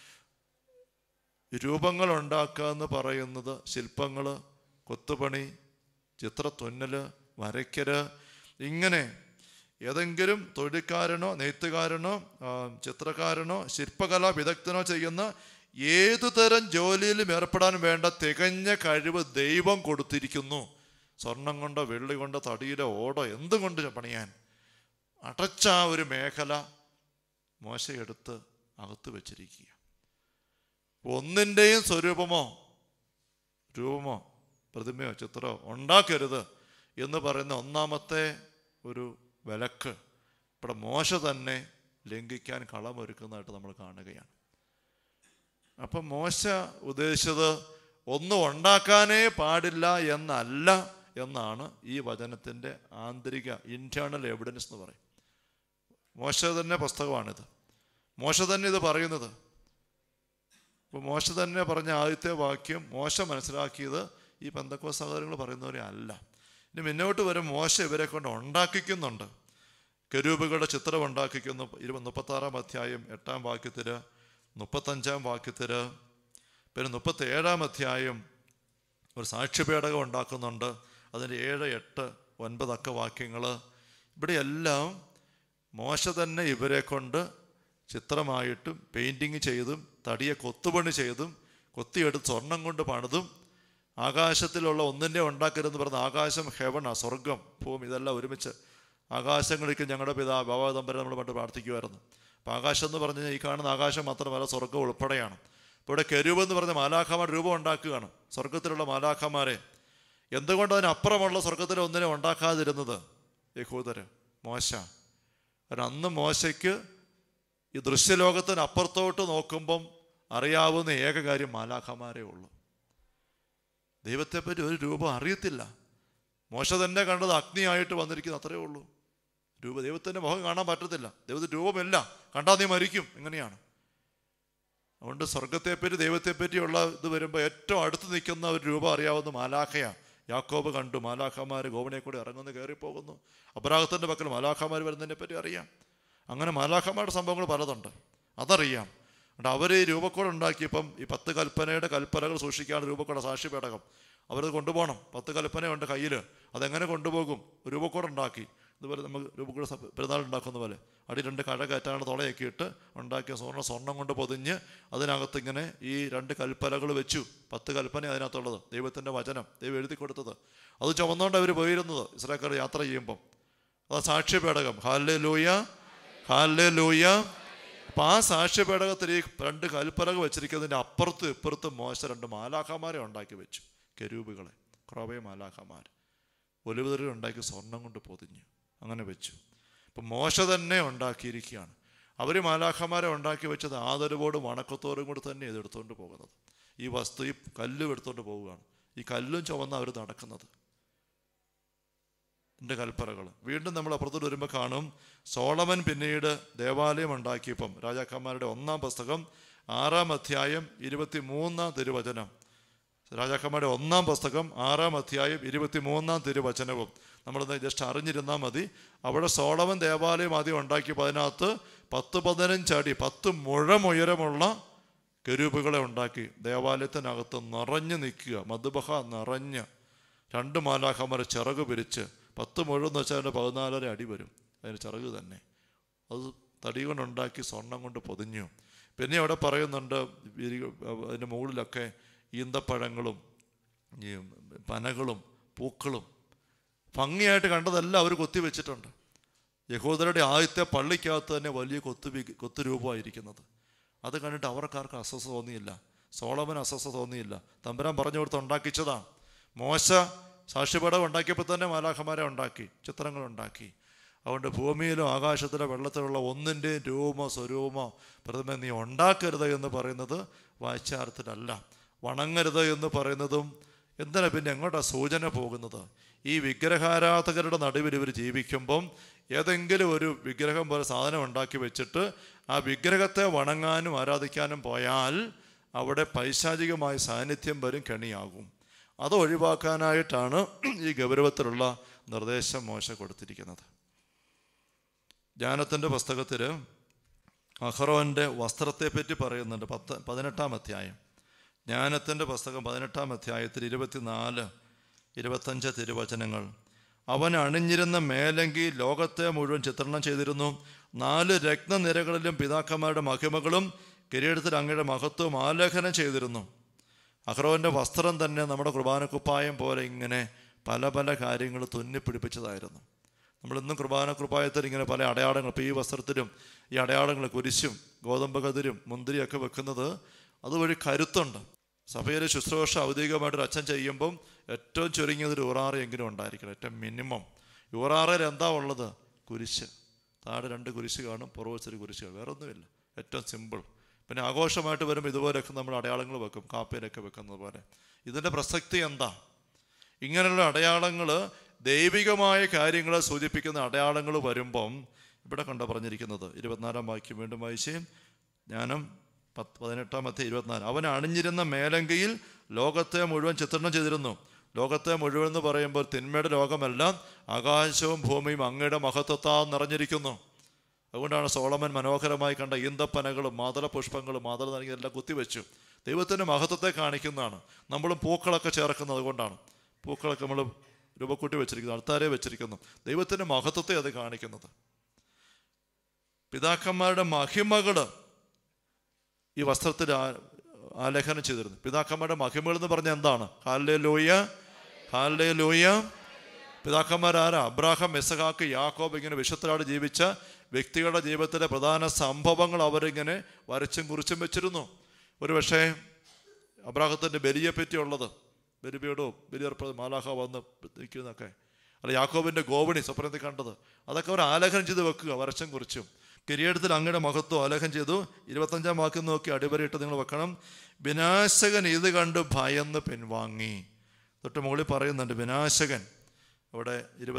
രൂപങ്ങൾ ഉണ്ടാക്കുക എന്ന് പറയുന്നത് ശില്പങ്ങൾ, കൊത്തുപണി, ചിത്രത്തുന്നൽ, വരയ്ക്കല്, ഇങ്ങനെ ഏതെങ്കിലും തൊഴിൽക്കാരനോ നെയ്ത്തുകാരനോ ചിത്രകാരനോ ശില്പകലാ വിദഗ്ധനോ ചെയ്യുന്ന ഏതു തരം ജോലിയിലും ഏർപ്പെടാൻ വേണ്ട തികഞ്ഞ കഴിവ് ദൈവം കൊടുത്തിരിക്കുന്നു. സ്വർണം കൊണ്ടോ വെള്ളി കൊണ്ടോ തടിയിലോ ഓടോ എന്തും കൊണ്ട് പണിയാൻ അടച്ച ഒരു മേഖല മോശയെടുത്ത് അകത്ത് വെച്ചിരിക്കുക. ഒന്നിൻ്റെയും സ്വരൂപമോ രൂപമോ പ്രതിമയോ ചിത്രമോ ഉണ്ടാക്കരുത് എന്ന് പറയുന്ന 1-ാമത്തെ ഒരു വിലക്ക് ഇവിടെ മോശ തന്നെ ലംഘിക്കാൻ കളമൊരുക്കുന്നതായിട്ട് നമ്മൾ കാണുകയാണ്. അപ്പം മോശ ഉദ്ദേശിച്ചത് ഒന്നും ഉണ്ടാക്കാനേ പാടില്ല എന്നല്ല എന്നാണ് ഈ വചനത്തിൻ്റെ ആന്തരിക ഇൻറ്റേർണൽ എവിഡൻസ് എന്ന് പറയും. മോശ തന്നെ പുസ്തകമാണിത്, മോശ തന്നെ ഇത് പറയുന്നത്. അപ്പോൾ മോശ തന്നെ പറഞ്ഞ ആദ്യത്തെ വാക്യം മോശ മനസ്സിലാക്കിയത് ഈ പെന്തക്കോസ്ത് സഹോദരങ്ങൾ പറയുന്നവരെ അല്ല. ഇനി മുന്നോട്ട് വരും മോശ ഇവരെ കൊണ്ട് ഉണ്ടാക്കിക്കുന്നുണ്ട്. കെരൂബുകളുടെ ചിത്രം ഉണ്ടാക്കിക്കുന്നു. 36-ാം അധ്യായം 8-ാം വാക്യത്തിൽ, 35-ാം വാക്യത്തിൽ, പിന്നെ 37-ാം അധ്യായം ഒരു സാക്ഷ്യപേടകം ഉണ്ടാക്കുന്നുണ്ട്. അതിൻ്റെ 7, 8, 9 വാക്യങ്ങൾ. ഇവിടെയെല്ലാം മോശ തന്നെ ഇവരെ കൊണ്ട് ചിത്രമായിട്ടും പെയിൻറ്റിങ് ചെയ്തും തടിയെ കൊത്തുപണി ചെയ്തും കൊത്തിയെടുത്ത് സ്വർണം കൊണ്ട് പണിതും ആകാശത്തിലുള്ള ഒന്നിൻ്റെ ഉണ്ടാക്കരുതെന്ന് പറഞ്ഞ ആകാശം ഹെവനാ, സ്വർഗം, ഭൂമി ഇതെല്ലാം ഒരുമിച്ച് ആകാശങ്ങളിലേക്ക് ഞങ്ങളുടെ ബാബ തമ്പരെ നമ്മൾ പണ്ട് പ്രാർത്ഥിക്കുമായിരുന്നു. അപ്പോൾ ആകാശം എന്ന് പറഞ്ഞാൽ ഈ കാണുന്ന ആകാശം മാത്രമല്ല സ്വർഗം ഉൾപ്പെടെയാണ്. ഇപ്പോൾ ഇവിടെ കെരൂബ് എന്ന് പറഞ്ഞ മാലാഖമാർ രൂപം ഉണ്ടാക്കുകയാണ്, സ്വർഗത്തിലുള്ള മാലാഖമാരെ. എന്തുകൊണ്ട് അതിനപ്പുറമുള്ള സ്വർഗത്തിലെ ഒന്നിനെ ഉണ്ടാക്കാതിരുന്നത് യഹൂദര്? മോശ. കാരണം അന്ന് മോശയ്ക്ക് ഈ ദൃശ്യലോകത്തിന് അപ്പുറത്തോട്ട് നോക്കുമ്പം അറിയാവുന്ന ഏക കാര്യം മാലാഖമാരേ ഉള്ളൂ. ദൈവത്തെപ്പറ്റി ഒരു രൂപം അറിയത്തില്ല. മോശ തന്നെ കണ്ടത് അഗ്നിയായിട്ട് വന്നിരിക്കുന്നത്, അത്രയേ ഉള്ളൂ. ദൈവത്തിൻ്റെ മുഖം കാണാൻ പറ്റത്തില്ല, ദൈവത്തിൻ്റെ രൂപമില്ല, കണ്ടാൽ നീ മരിക്കും, എങ്ങനെയാണ്? അതുകൊണ്ട് സ്വർഗത്തെപ്പറ്റി ദൈവത്തെപ്പറ്റിയുള്ള ഇത് വരുമ്പോൾ ഏറ്റവും അടുത്ത് നിൽക്കുന്ന ഒരു രൂപം അറിയാവുന്ന മാലാഖയാണ്. യാക്കോബ് കണ്ടു മാലാഖമാർ ഗോവണിയെ കൂടി ഇറങ്ങുന്നു, കയറിപ്പോകുന്നു. അബ്രാഹത്തിൻ്റെ പക്കൽ മാലാഖമാർ വരുന്നതിനെ പറ്റി അറിയാം. അങ്ങനെ മാലാഖമാരുടെ സംഭവങ്ങൾ പലതുണ്ട്, അതറിയാം. എന്നിട്ട് അവർ ഈ രൂപക്കോട് ഉണ്ടാക്കിയപ്പം ഈ 10 കൽപ്പനയുടെ കൽപ്പനകൾ സൂക്ഷിക്കാണ് രൂപക്കോട് സാക്ഷി പേടകം. അവരത് കൊണ്ടുപോകണം. 10 കൽപ്പനയുണ്ട് കയ്യിൽ, അതെങ്ങനെ കൊണ്ടുപോകും? രൂപക്കോട് ഉണ്ടാക്കി. ഇതുപോലെ നമുക്ക് രൂപക്കൂടെ പെരുന്നാൾ ഉണ്ടാക്കുന്ന പോലെ അടി 2 കഴ കയറ്റാണ് തുളയൊക്കെ ഇട്ട് ഉണ്ടാക്കിയ സ്വർണ്ണം കൊണ്ട് പൊതിഞ്ഞ് അതിനകത്ത് ഇങ്ങനെ ഈ 2 കൽപ്പനകൾ വെച്ചു. 10 കൽപ്പന അതിനകത്തുള്ളത്, ദൈവത്തിൻ്റെ വചനം, ദൈവം എഴുതി കൊടുത്തത്. അത് ചുമന്നുകൊണ്ട് അവർ പോയിരുന്നത് ഇസ്രായേൽക്കാർ യാത്ര ചെയ്യുമ്പം. അത് സാക്ഷ്യപേടകം. Hallelujah, hallelujah. അപ്പം ആ സാക്ഷ്യപേടകത്തിൽ ഈ 2 കൽപ്പനകൾ വെച്ചിരിക്കുന്നതിൻ്റെ അപ്പുറത്തും ഇപ്പുറത്തും മോശ 2 മാലാഖമാരെ ഉണ്ടാക്കി വെച്ചു, കെരൂബുകളെ, കുറവേ മാലാഖമാർ. ഒലിവുതറി ഉണ്ടാക്കി സ്വർണം കൊണ്ട് പൊതിഞ്ഞു, അങ്ങനെ വെച്ചു. ഇപ്പം മോശ തന്നെ ഉണ്ടാക്കിയിരിക്കുകയാണ്. അവർ മാലാഖമാരെ ഉണ്ടാക്കി വെച്ചത് ആദരവോടും വണക്കത്തോടും കൂടി തന്നെ ഇത് എടുത്തുകൊണ്ട് പോകുന്നത്. ഈ വസ്തു, ഈ കല്ലും എടുത്തുകൊണ്ട് പോവുകയാണ്. ഈ കല്ലും ചുവന്ന അവർ നടക്കുന്നത്. എൻ്റെ കൽപ്പനകൾ. വീണ്ടും നമ്മൾ അപ്പുറത്തോട്ട് വരുമ്പോൾ കാണും, സോളമൻ പിന്നീട് ദേവാലയം ഉണ്ടാക്കിയപ്പം രാജാക്കന്മാരുടെ 1-ാം പുസ്തകം 6-ാം അധ്യായം 23-ാം തിരുവചനം. രാജാക്കന്മാരുടെ 1-ാം പുസ്തകം 6-ാം അധ്യായം 23-ാം തിരുവചനവും നമ്മളൊന്ന് ജസ്റ്റ് അറിഞ്ഞിരുന്നാൽ മതി. അവിടെ സോളമൻ ദേവാലയം ആദ്യം ഉണ്ടാക്കിയപ്പോൾ അതിനകത്ത് 10-15 അടി 10 മുഴം ഉയരമുള്ള കെരൂബുകളെ ഉണ്ടാക്കി. ദേവാലയത്തിനകത്ത് നിറഞ്ഞു നിൽക്കുക, മധുബഹ നിറഞ്ഞ് 2 മാലാഖമാർ ചിറക് പിരിച്ച് 10 മുഴം എന്ന് വെച്ചാൽ അതിൻ്റെ 14.5 അടി വരും. അതിന് ചിറക് തന്നെ. അത് തടി കൊണ്ടുണ്ടാക്കി സ്വർണം കൊണ്ട് പൊതിഞ്ഞു. പിന്നെ അവിടെ പറയുന്നുണ്ട് അതിൻ്റെ മുകളിലൊക്കെ ഈന്തപ്പഴങ്ങളും ഈ പനകളും പൂക്കളും ഭംഗിയായിട്ട് കണ്ടതെല്ലാം അവർ കൊത്തിവെച്ചിട്ടുണ്ട്. യഹൂദരുടെ ആദ്യത്തെ പള്ളിക്കകത്ത് തന്നെ വലിയ കൊത്തുരൂപമായിരിക്കുന്നത്. അത് കണ്ടിട്ട് അവർക്കാർക്ക് അസ്വസ്ഥ തോന്നിയില്ല. സോളമൻ അസ്വസ്ഥ തോന്നിയില്ല. തമ്പുരാൻ പറഞ്ഞു കൊടുത്ത് ഉണ്ടാക്കിച്ചതാണ്. മോശ സാക്ഷ്യപേടകം ഉണ്ടാക്കിയപ്പോൾ തന്നെ മാലാഖമാരെ ഉണ്ടാക്കി, ചിത്രങ്ങളുണ്ടാക്കി. അതുകൊണ്ട് ഭൂമിയിലോ ആകാശത്തിലോ വെള്ളത്തിലുള്ള ഒന്നിൻ്റെയും രൂപമോ സ്വരൂപമോ പ്രതിമ നീ ഉണ്ടാക്കരുത് എന്ന് പറയുന്നത് വാച്യാർത്ഥത്തിലല്ല. വണങ്ങരുത് എന്ന് പറയുന്നതും എന്തിനാ പിന്നെ എങ്ങോട്ടാണ് സൂചന പോകുന്നത്? ഈ വിഗ്രഹാരാധകരുടെ നടുവിൽ ഇവർ ജീവിക്കുമ്പം ഏതെങ്കിലും ഒരു വിഗ്രഹം പോലെ സാധനം ഉണ്ടാക്കി വെച്ചിട്ട് ആ വിഗ്രഹത്തെ വണങ്ങാനും ആരാധിക്കാനും പോയാൽ അവിടെ പൈശാചികമായ സാന്നിധ്യം വരും, കെണിയാകും. അത് ഒഴിവാക്കാനായിട്ടാണ് ഈ ഗൗരവത്തിലുള്ള നിർദ്ദേശം മോശ കൊടുത്തിരിക്കുന്നത്. ജ്ഞാനത്തിൻ്റെ പുസ്തകത്തിൽ അഹ്റോൻ്റെ വസ്ത്രത്തെ പറ്റി പറയുന്നുണ്ട്. 18-ാം അധ്യായം. ജ്ഞാനത്തിൻ്റെ പുസ്തകം 18-ാം അധ്യായത്തിൽ 24-25 തിരുവചനങ്ങൾ. അവൻ അണിഞ്ഞിരുന്ന മേലങ്കി ലോകത്തെ മുഴുവൻ ചിത്രണം ചെയ്തിരുന്നു. 4 രത്നനിരകളിലും പിതാക്കന്മാരുടെ മഹിമകളും കിരീടത്തിൽ അങ്ങയുടെ മഹത്വവും ആലേഖനം ചെയ്തിരുന്നു. അഹ്റോൻ്റെ വസ്ത്രം തന്നെ നമ്മുടെ കുർബാനക്കുപ്പായം പോലെ ഇങ്ങനെ പല പല കാര്യങ്ങൾ തുന്നിപ്പിടിപ്പിച്ചതായിരുന്നു. നമ്മളിന്നും കുർബാനക്കുപ്പായത്തിൽ ഇങ്ങനെ പല അടയാളങ്ങൾ, ഇപ്പോൾ ഈ വസ്ത്രത്തിലും ഈ അടയാളങ്ങൾ, കുരിശും ഗോതമ്പ് കതിരും മുന്തിരിയൊക്കെ വെക്കുന്നത് അതുവഴി കരുത്തുണ്ട്. സഭയിലെ ശുശ്രൂഷ ഔദ്യോഗികമായിട്ടൊരു അച്ഛൻ ചെയ്യുമ്പം ഏറ്റവും ചുരുങ്ങിയതൊരു ഊറാറെങ്കിലും ഉണ്ടായിരിക്കണം, ഏറ്റവും മിനിമം. ഊറാറയിൽ എന്താ ഉള്ളത്? കുരിശ്. താഴെ 2 കുരിശ് കാണും, പുറവച്ചൊരു കുരിശ് കാണും, വേറെ ഒന്നുമില്ല. ഏറ്റവും സിമ്പിൾ. പിന്നെ ആഘോഷമായിട്ട് വരുമ്പോൾ ഇതുപോലെയൊക്കെ നമ്മൾ അടയാളങ്ങൾ വെക്കും, കാപ്പയിലൊക്കെ വെക്കുന്നത് പോലെ. ഇതിൻ്റെ പ്രസക്തി എന്താ? ഇങ്ങനെയുള്ള അടയാളങ്ങൾ, ദൈവികമായ കാര്യങ്ങളെ സൂചിപ്പിക്കുന്ന അടയാളങ്ങൾ വരുമ്പം ഇവിടെ കണ്ട പറഞ്ഞിരിക്കുന്നത് 24-ാം വാക്യം വീണ്ടും വായിച്ചേ. ജ്ഞാനം 18-ാം അധ്യായം 24. അവൻ അണിഞ്ഞിരുന്ന മേലങ്കയിൽ ലോകത്തെ മുഴുവൻ ചിത്രണം ചെയ്തിരുന്നു. ലോകത്തെ മുഴുവൻ എന്ന് പറയുമ്പോൾ തിന്മയുടെ ലോകമല്ല, ആകാശവും ഭൂമിയും അങ്ങയുടെ മഹത്വത്താൽ നിറഞ്ഞിരിക്കുന്നു. അതുകൊണ്ടാണ് സോളമൻ മനോഹരമായി കണ്ട ഈന്തപ്പനകളും മാതള പുഷ്പങ്ങളും മാതള നൽകിയെല്ലാം കുത്തിവെച്ചു. ദൈവത്തിൻ്റെ മഹത്വത്തെ കാണിക്കുന്നതാണ്. നമ്മളും പൂക്കളൊക്കെ ചേർക്കുന്നത് കൊണ്ടാണ്. പൂക്കളൊക്കെ നമ്മൾ രൂപക്കൂട്ടി വെച്ചിരിക്കുന്നു, അൾത്താരെ വെച്ചിരിക്കുന്നു. ദൈവത്തിൻ്റെ മഹത്വത്തെ അത് കാണിക്കുന്നത്. പിതാക്കന്മാരുടെ മഹിമകൾ ഈ വസ്ത്രത്തിൽ ആലേഖനം ചെയ്തിരുന്നു. പിതാക്കന്മാരുടെ മഹിമകൾ എന്ന് പറഞ്ഞാൽ എന്താണ്? ഹല്ലേലൂയ, ഹല്ലേലൂയ. പിതാക്കന്മാരാരാ? അബ്രാഹാം, ഇസഹാക്ക്, യാക്കോബ്. ഇങ്ങനെ വിശുദ്ധരായിട്ട് ജീവിച്ച വ്യക്തികളുടെ ജീവിതത്തിലെ പ്രധാന സംഭവങ്ങൾ അവരിങ്ങനെ വരച്ചും കുറിച്ചും വെച്ചിരുന്നു. ഒരു പക്ഷേ അബ്രാഹത്തിൻ്റെ ബലിയെ പറ്റിയുള്ളത്, ബലിപീഠവും ബലിയർപ്പ മാലാഖ വന്ന് നിൽക്കുന്നതൊക്കെ, അല്ല യാക്കോബിൻ്റെ ഗോവണി സ്വപ്നത്തിൽ കണ്ടത്, അതൊക്കെ അവർ ആലേഖനം ചെയ്ത് വെക്കുക, വരച്ചും കുറിച്ചും. കിരീടത്തിൽ അങ്ങയുടെ മഹത്വം ആലേഖനം ചെയ്തു. 25-ാം വാക്യം നോക്കി അടിവരയിട്ട് നിങ്ങൾ വെക്കണം. വിനാശകൻ ഇത് കണ്ട് ഭയന്ന് പിൻവാങ്ങി. തൊട്ട് മുകളിൽ പറയുന്നുണ്ട് വിനാശകൻ. അവിടെ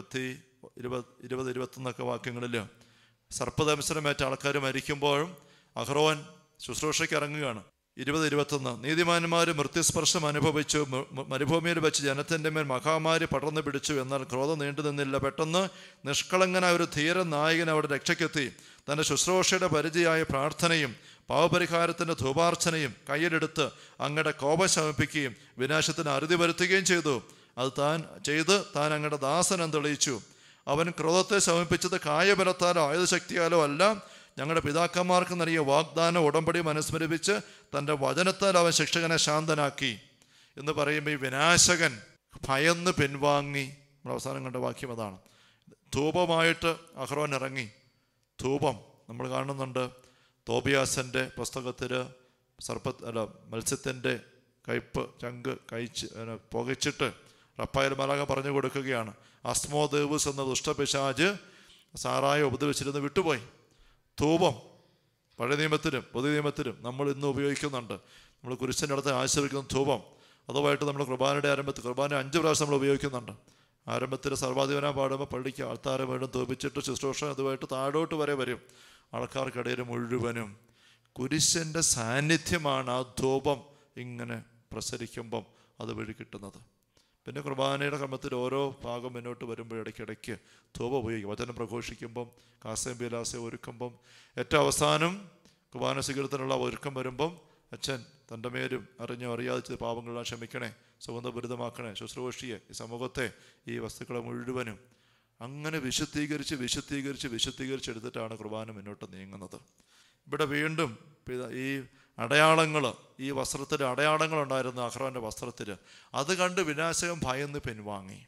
20-21 വാക്യങ്ങളിൽ സർപ്പദംശനമേറ്റ ആൾക്കാർ മരിക്കുമ്പോഴും അഹ്റോൻ ശുശ്രൂഷയ്ക്ക് ഇറങ്ങുകയാണ്. 20-21 നീതിമാന്മാർ മൃത്യുസ്പർശം അനുഭവിച്ചു, മരുഭൂമിയിൽ വെച്ച് ജനത്തിൻ്റെ മേൽ മഹാമാരി പടർന്നു പിടിച്ചു. എന്നാൽ ക്രോധം നീണ്ടു നിന്നില്ല. പെട്ടെന്ന് നിഷ്കളങ്കനായ ഒരു ധീര നായകൻ അവിടെ രക്ഷയ്ക്കെത്തി. തൻ്റെ ശുശ്രൂഷയുടെ പരിചയമായ പ്രാർത്ഥനയും പാവപരിഹാരത്തിൻ്റെ ധൂപാർച്ചനയും കയ്യിലെടുത്ത് അങ്ങയുടെ കോപം ശമിപ്പിക്കുകയും വിനാശത്തിന് അറുതി വരുത്തുകയും ചെയ്തു. അത് താൻ അങ്ങയുടെ ദാസനം തെളിയിച്ചു. അവൻ ക്രോധത്തെ ശമിപ്പിച്ചത് കായബലത്താലോ ആയുധശക്തിയാലോ അല്ല, ഞങ്ങളുടെ പിതാക്കന്മാർക്ക് നൽകിയ വാഗ്ദാന ഉടമ്പടി അനുസ്മരിപ്പിച്ച് തൻ്റെ വചനത്താൽ അവൻ ശിക്ഷകനെ ശാന്തനാക്കി എന്ന് പറയുമ്പോൾ ഈ വിനാശകൻ ഭയന്ന് പിൻവാങ്ങി. നമ്മൾ അവസാനം കണ്ട വാക്യം അതാണ്. ധൂപമായിട്ട് അഹ്റോൻ ഇറങ്ങി. ധൂപം നമ്മൾ കാണുന്നുണ്ട് തോബിയാസിൻ്റെ പുസ്തകത്തിൽ. മത്സ്യത്തിൻ്റെ കയ്പ് ചങ്ക് പുകച്ചിട്ട് റപ്പായൽ മലാഖ പറഞ്ഞു കൊടുക്കുകയാണ്, അസ്മോദേവസ് എന്ന ദുഷ്ടപിശാച് സാറായെ ഉപദ്രവിച്ചിരുന്ന് വിട്ടുപോയി. ധൂപം പഴയ നിയമത്തിലും പുതിയ നിയമത്തിലും നമ്മൾ ഇന്ന് ഉപയോഗിക്കുന്നുണ്ട്. നമ്മൾ കുരിശൻ്റെ അടുത്ത് ആശ്രയിക്കുന്ന ധൂപം. അതുമായിട്ട് നമ്മൾ കുർബാനയുടെ ആരംഭത്തിൽ 5 പ്രാവശ്യം നമ്മൾ ഉപയോഗിക്കുന്നുണ്ട്. ആരംഭത്തിൽ സർവാധിപന പാടുമ്പോൾ പള്ളിക്ക് ആൾത്താരം വീണ്ടും ധൂപിച്ചിട്ട് ശുശ്രൂഷ അതുമായിട്ട് താഴോട്ട് വരെ വരും. ആൾക്കാർക്കിടയിൽ മുഴുവനും കുരിശൻ്റെ സാന്നിധ്യമാണ് ആ ധൂപം ഇങ്ങനെ പ്രസരിക്കുമ്പം അത് വഴി കിട്ടുന്നത്. പിന്നെ കുർബാനയുടെ ക്രമത്തിൽ ഓരോ ഭാഗം മുന്നോട്ട് വരുമ്പോൾ ഇടയ്ക്കിടയ്ക്ക് ധൂപം ഉപയോഗിക്കും. വചനം പ്രഘോഷിക്കുമ്പം, കാസയും ബീലാസയും ഒരുക്കുമ്പം, ഏറ്റവും അവസാനം കുർബാന സ്വീകരണത്തിനുള്ള ഒരുക്കം വരുമ്പം അച്ഛൻ തൻ്റെ മേലും അറിഞ്ഞോ അറിയാതെ ചെയ്ത പാപങ്ങളെല്ലാം ക്ഷമിക്കണേ, സുഗന്ധപൂരിതമാക്കണേ, ശുശ്രൂഷിയെ ഈ സമൂഹത്തെ ഈ വസ്തുക്കളെ മുഴുവനും അങ്ങനെ വിശുദ്ധീകരിച്ച് എടുത്തിട്ടാണ് കുർബാന മുന്നോട്ട് നീങ്ങുന്നത്. ഇവിടെ വീണ്ടും ഈ അടയാളങ്ങൾ, ഈ വസ്ത്രത്തിൽ അടയാളങ്ങളുണ്ടായിരുന്നു അഹ്റോൻ്റെ വസ്ത്രത്തിൽ. അത് കണ്ട് വിനാശകൻ ഭയന്ന് പിൻവാങ്ങി.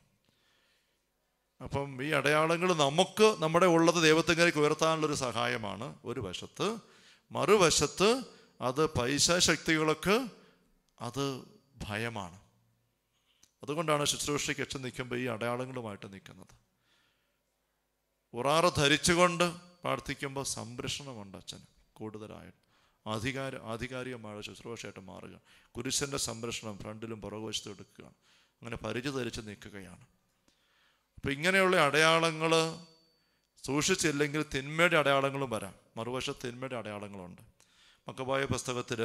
അപ്പം ഈ അടയാളങ്ങൾ നമുക്ക് നമ്മുടെ ഉള്ളത് ദൈവത്തിലേക്ക് ഉയർത്താനുള്ളൊരു സഹായമാണ് ഒരു വശത്ത്. മറുവശത്ത് അത് പൈശാചക്തികൾക്ക് അത് ഭയമാണ്. അതുകൊണ്ടാണ് ശുശ്രൂഷയ്ക്ക് അച്ഛൻ നിൽക്കുമ്പോൾ ഈ അടയാളങ്ങളുമായിട്ട് നിൽക്കുന്നത്. ഉറാറ ധരിച്ചുകൊണ്ട് പ്രാർത്ഥിക്കുമ്പോൾ സംരക്ഷണമുണ്ട് അച്ഛന് കൂടുതലായിട്ട്. ആധികാരികമായ ശുശ്രൂഷയായിട്ട് മാറുക. കുരിശൻ്റെ സംരക്ഷണം ഫ്രണ്ടിലും പുറകുവശത്തും എടുക്കുകയാണ്. അങ്ങനെ പരിചയ ധരിച്ച് നിൽക്കുകയാണ്. അപ്പം ഇങ്ങനെയുള്ള അടയാളങ്ങൾ സൂക്ഷിച്ചില്ലെങ്കിൽ തിന്മയുടെ അടയാളങ്ങളും വരാം. മറുവശത്ത് തിന്മയുടെ അടയാളങ്ങളുണ്ട്. മക്കബായുടെ പുസ്തകം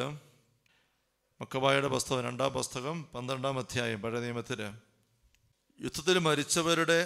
2-ാം പുസ്തകം 12-ാം അധ്യായം പഴയ നിയമത്തിൽ യുദ്ധത്തിൽ മരിച്ചവരുടെ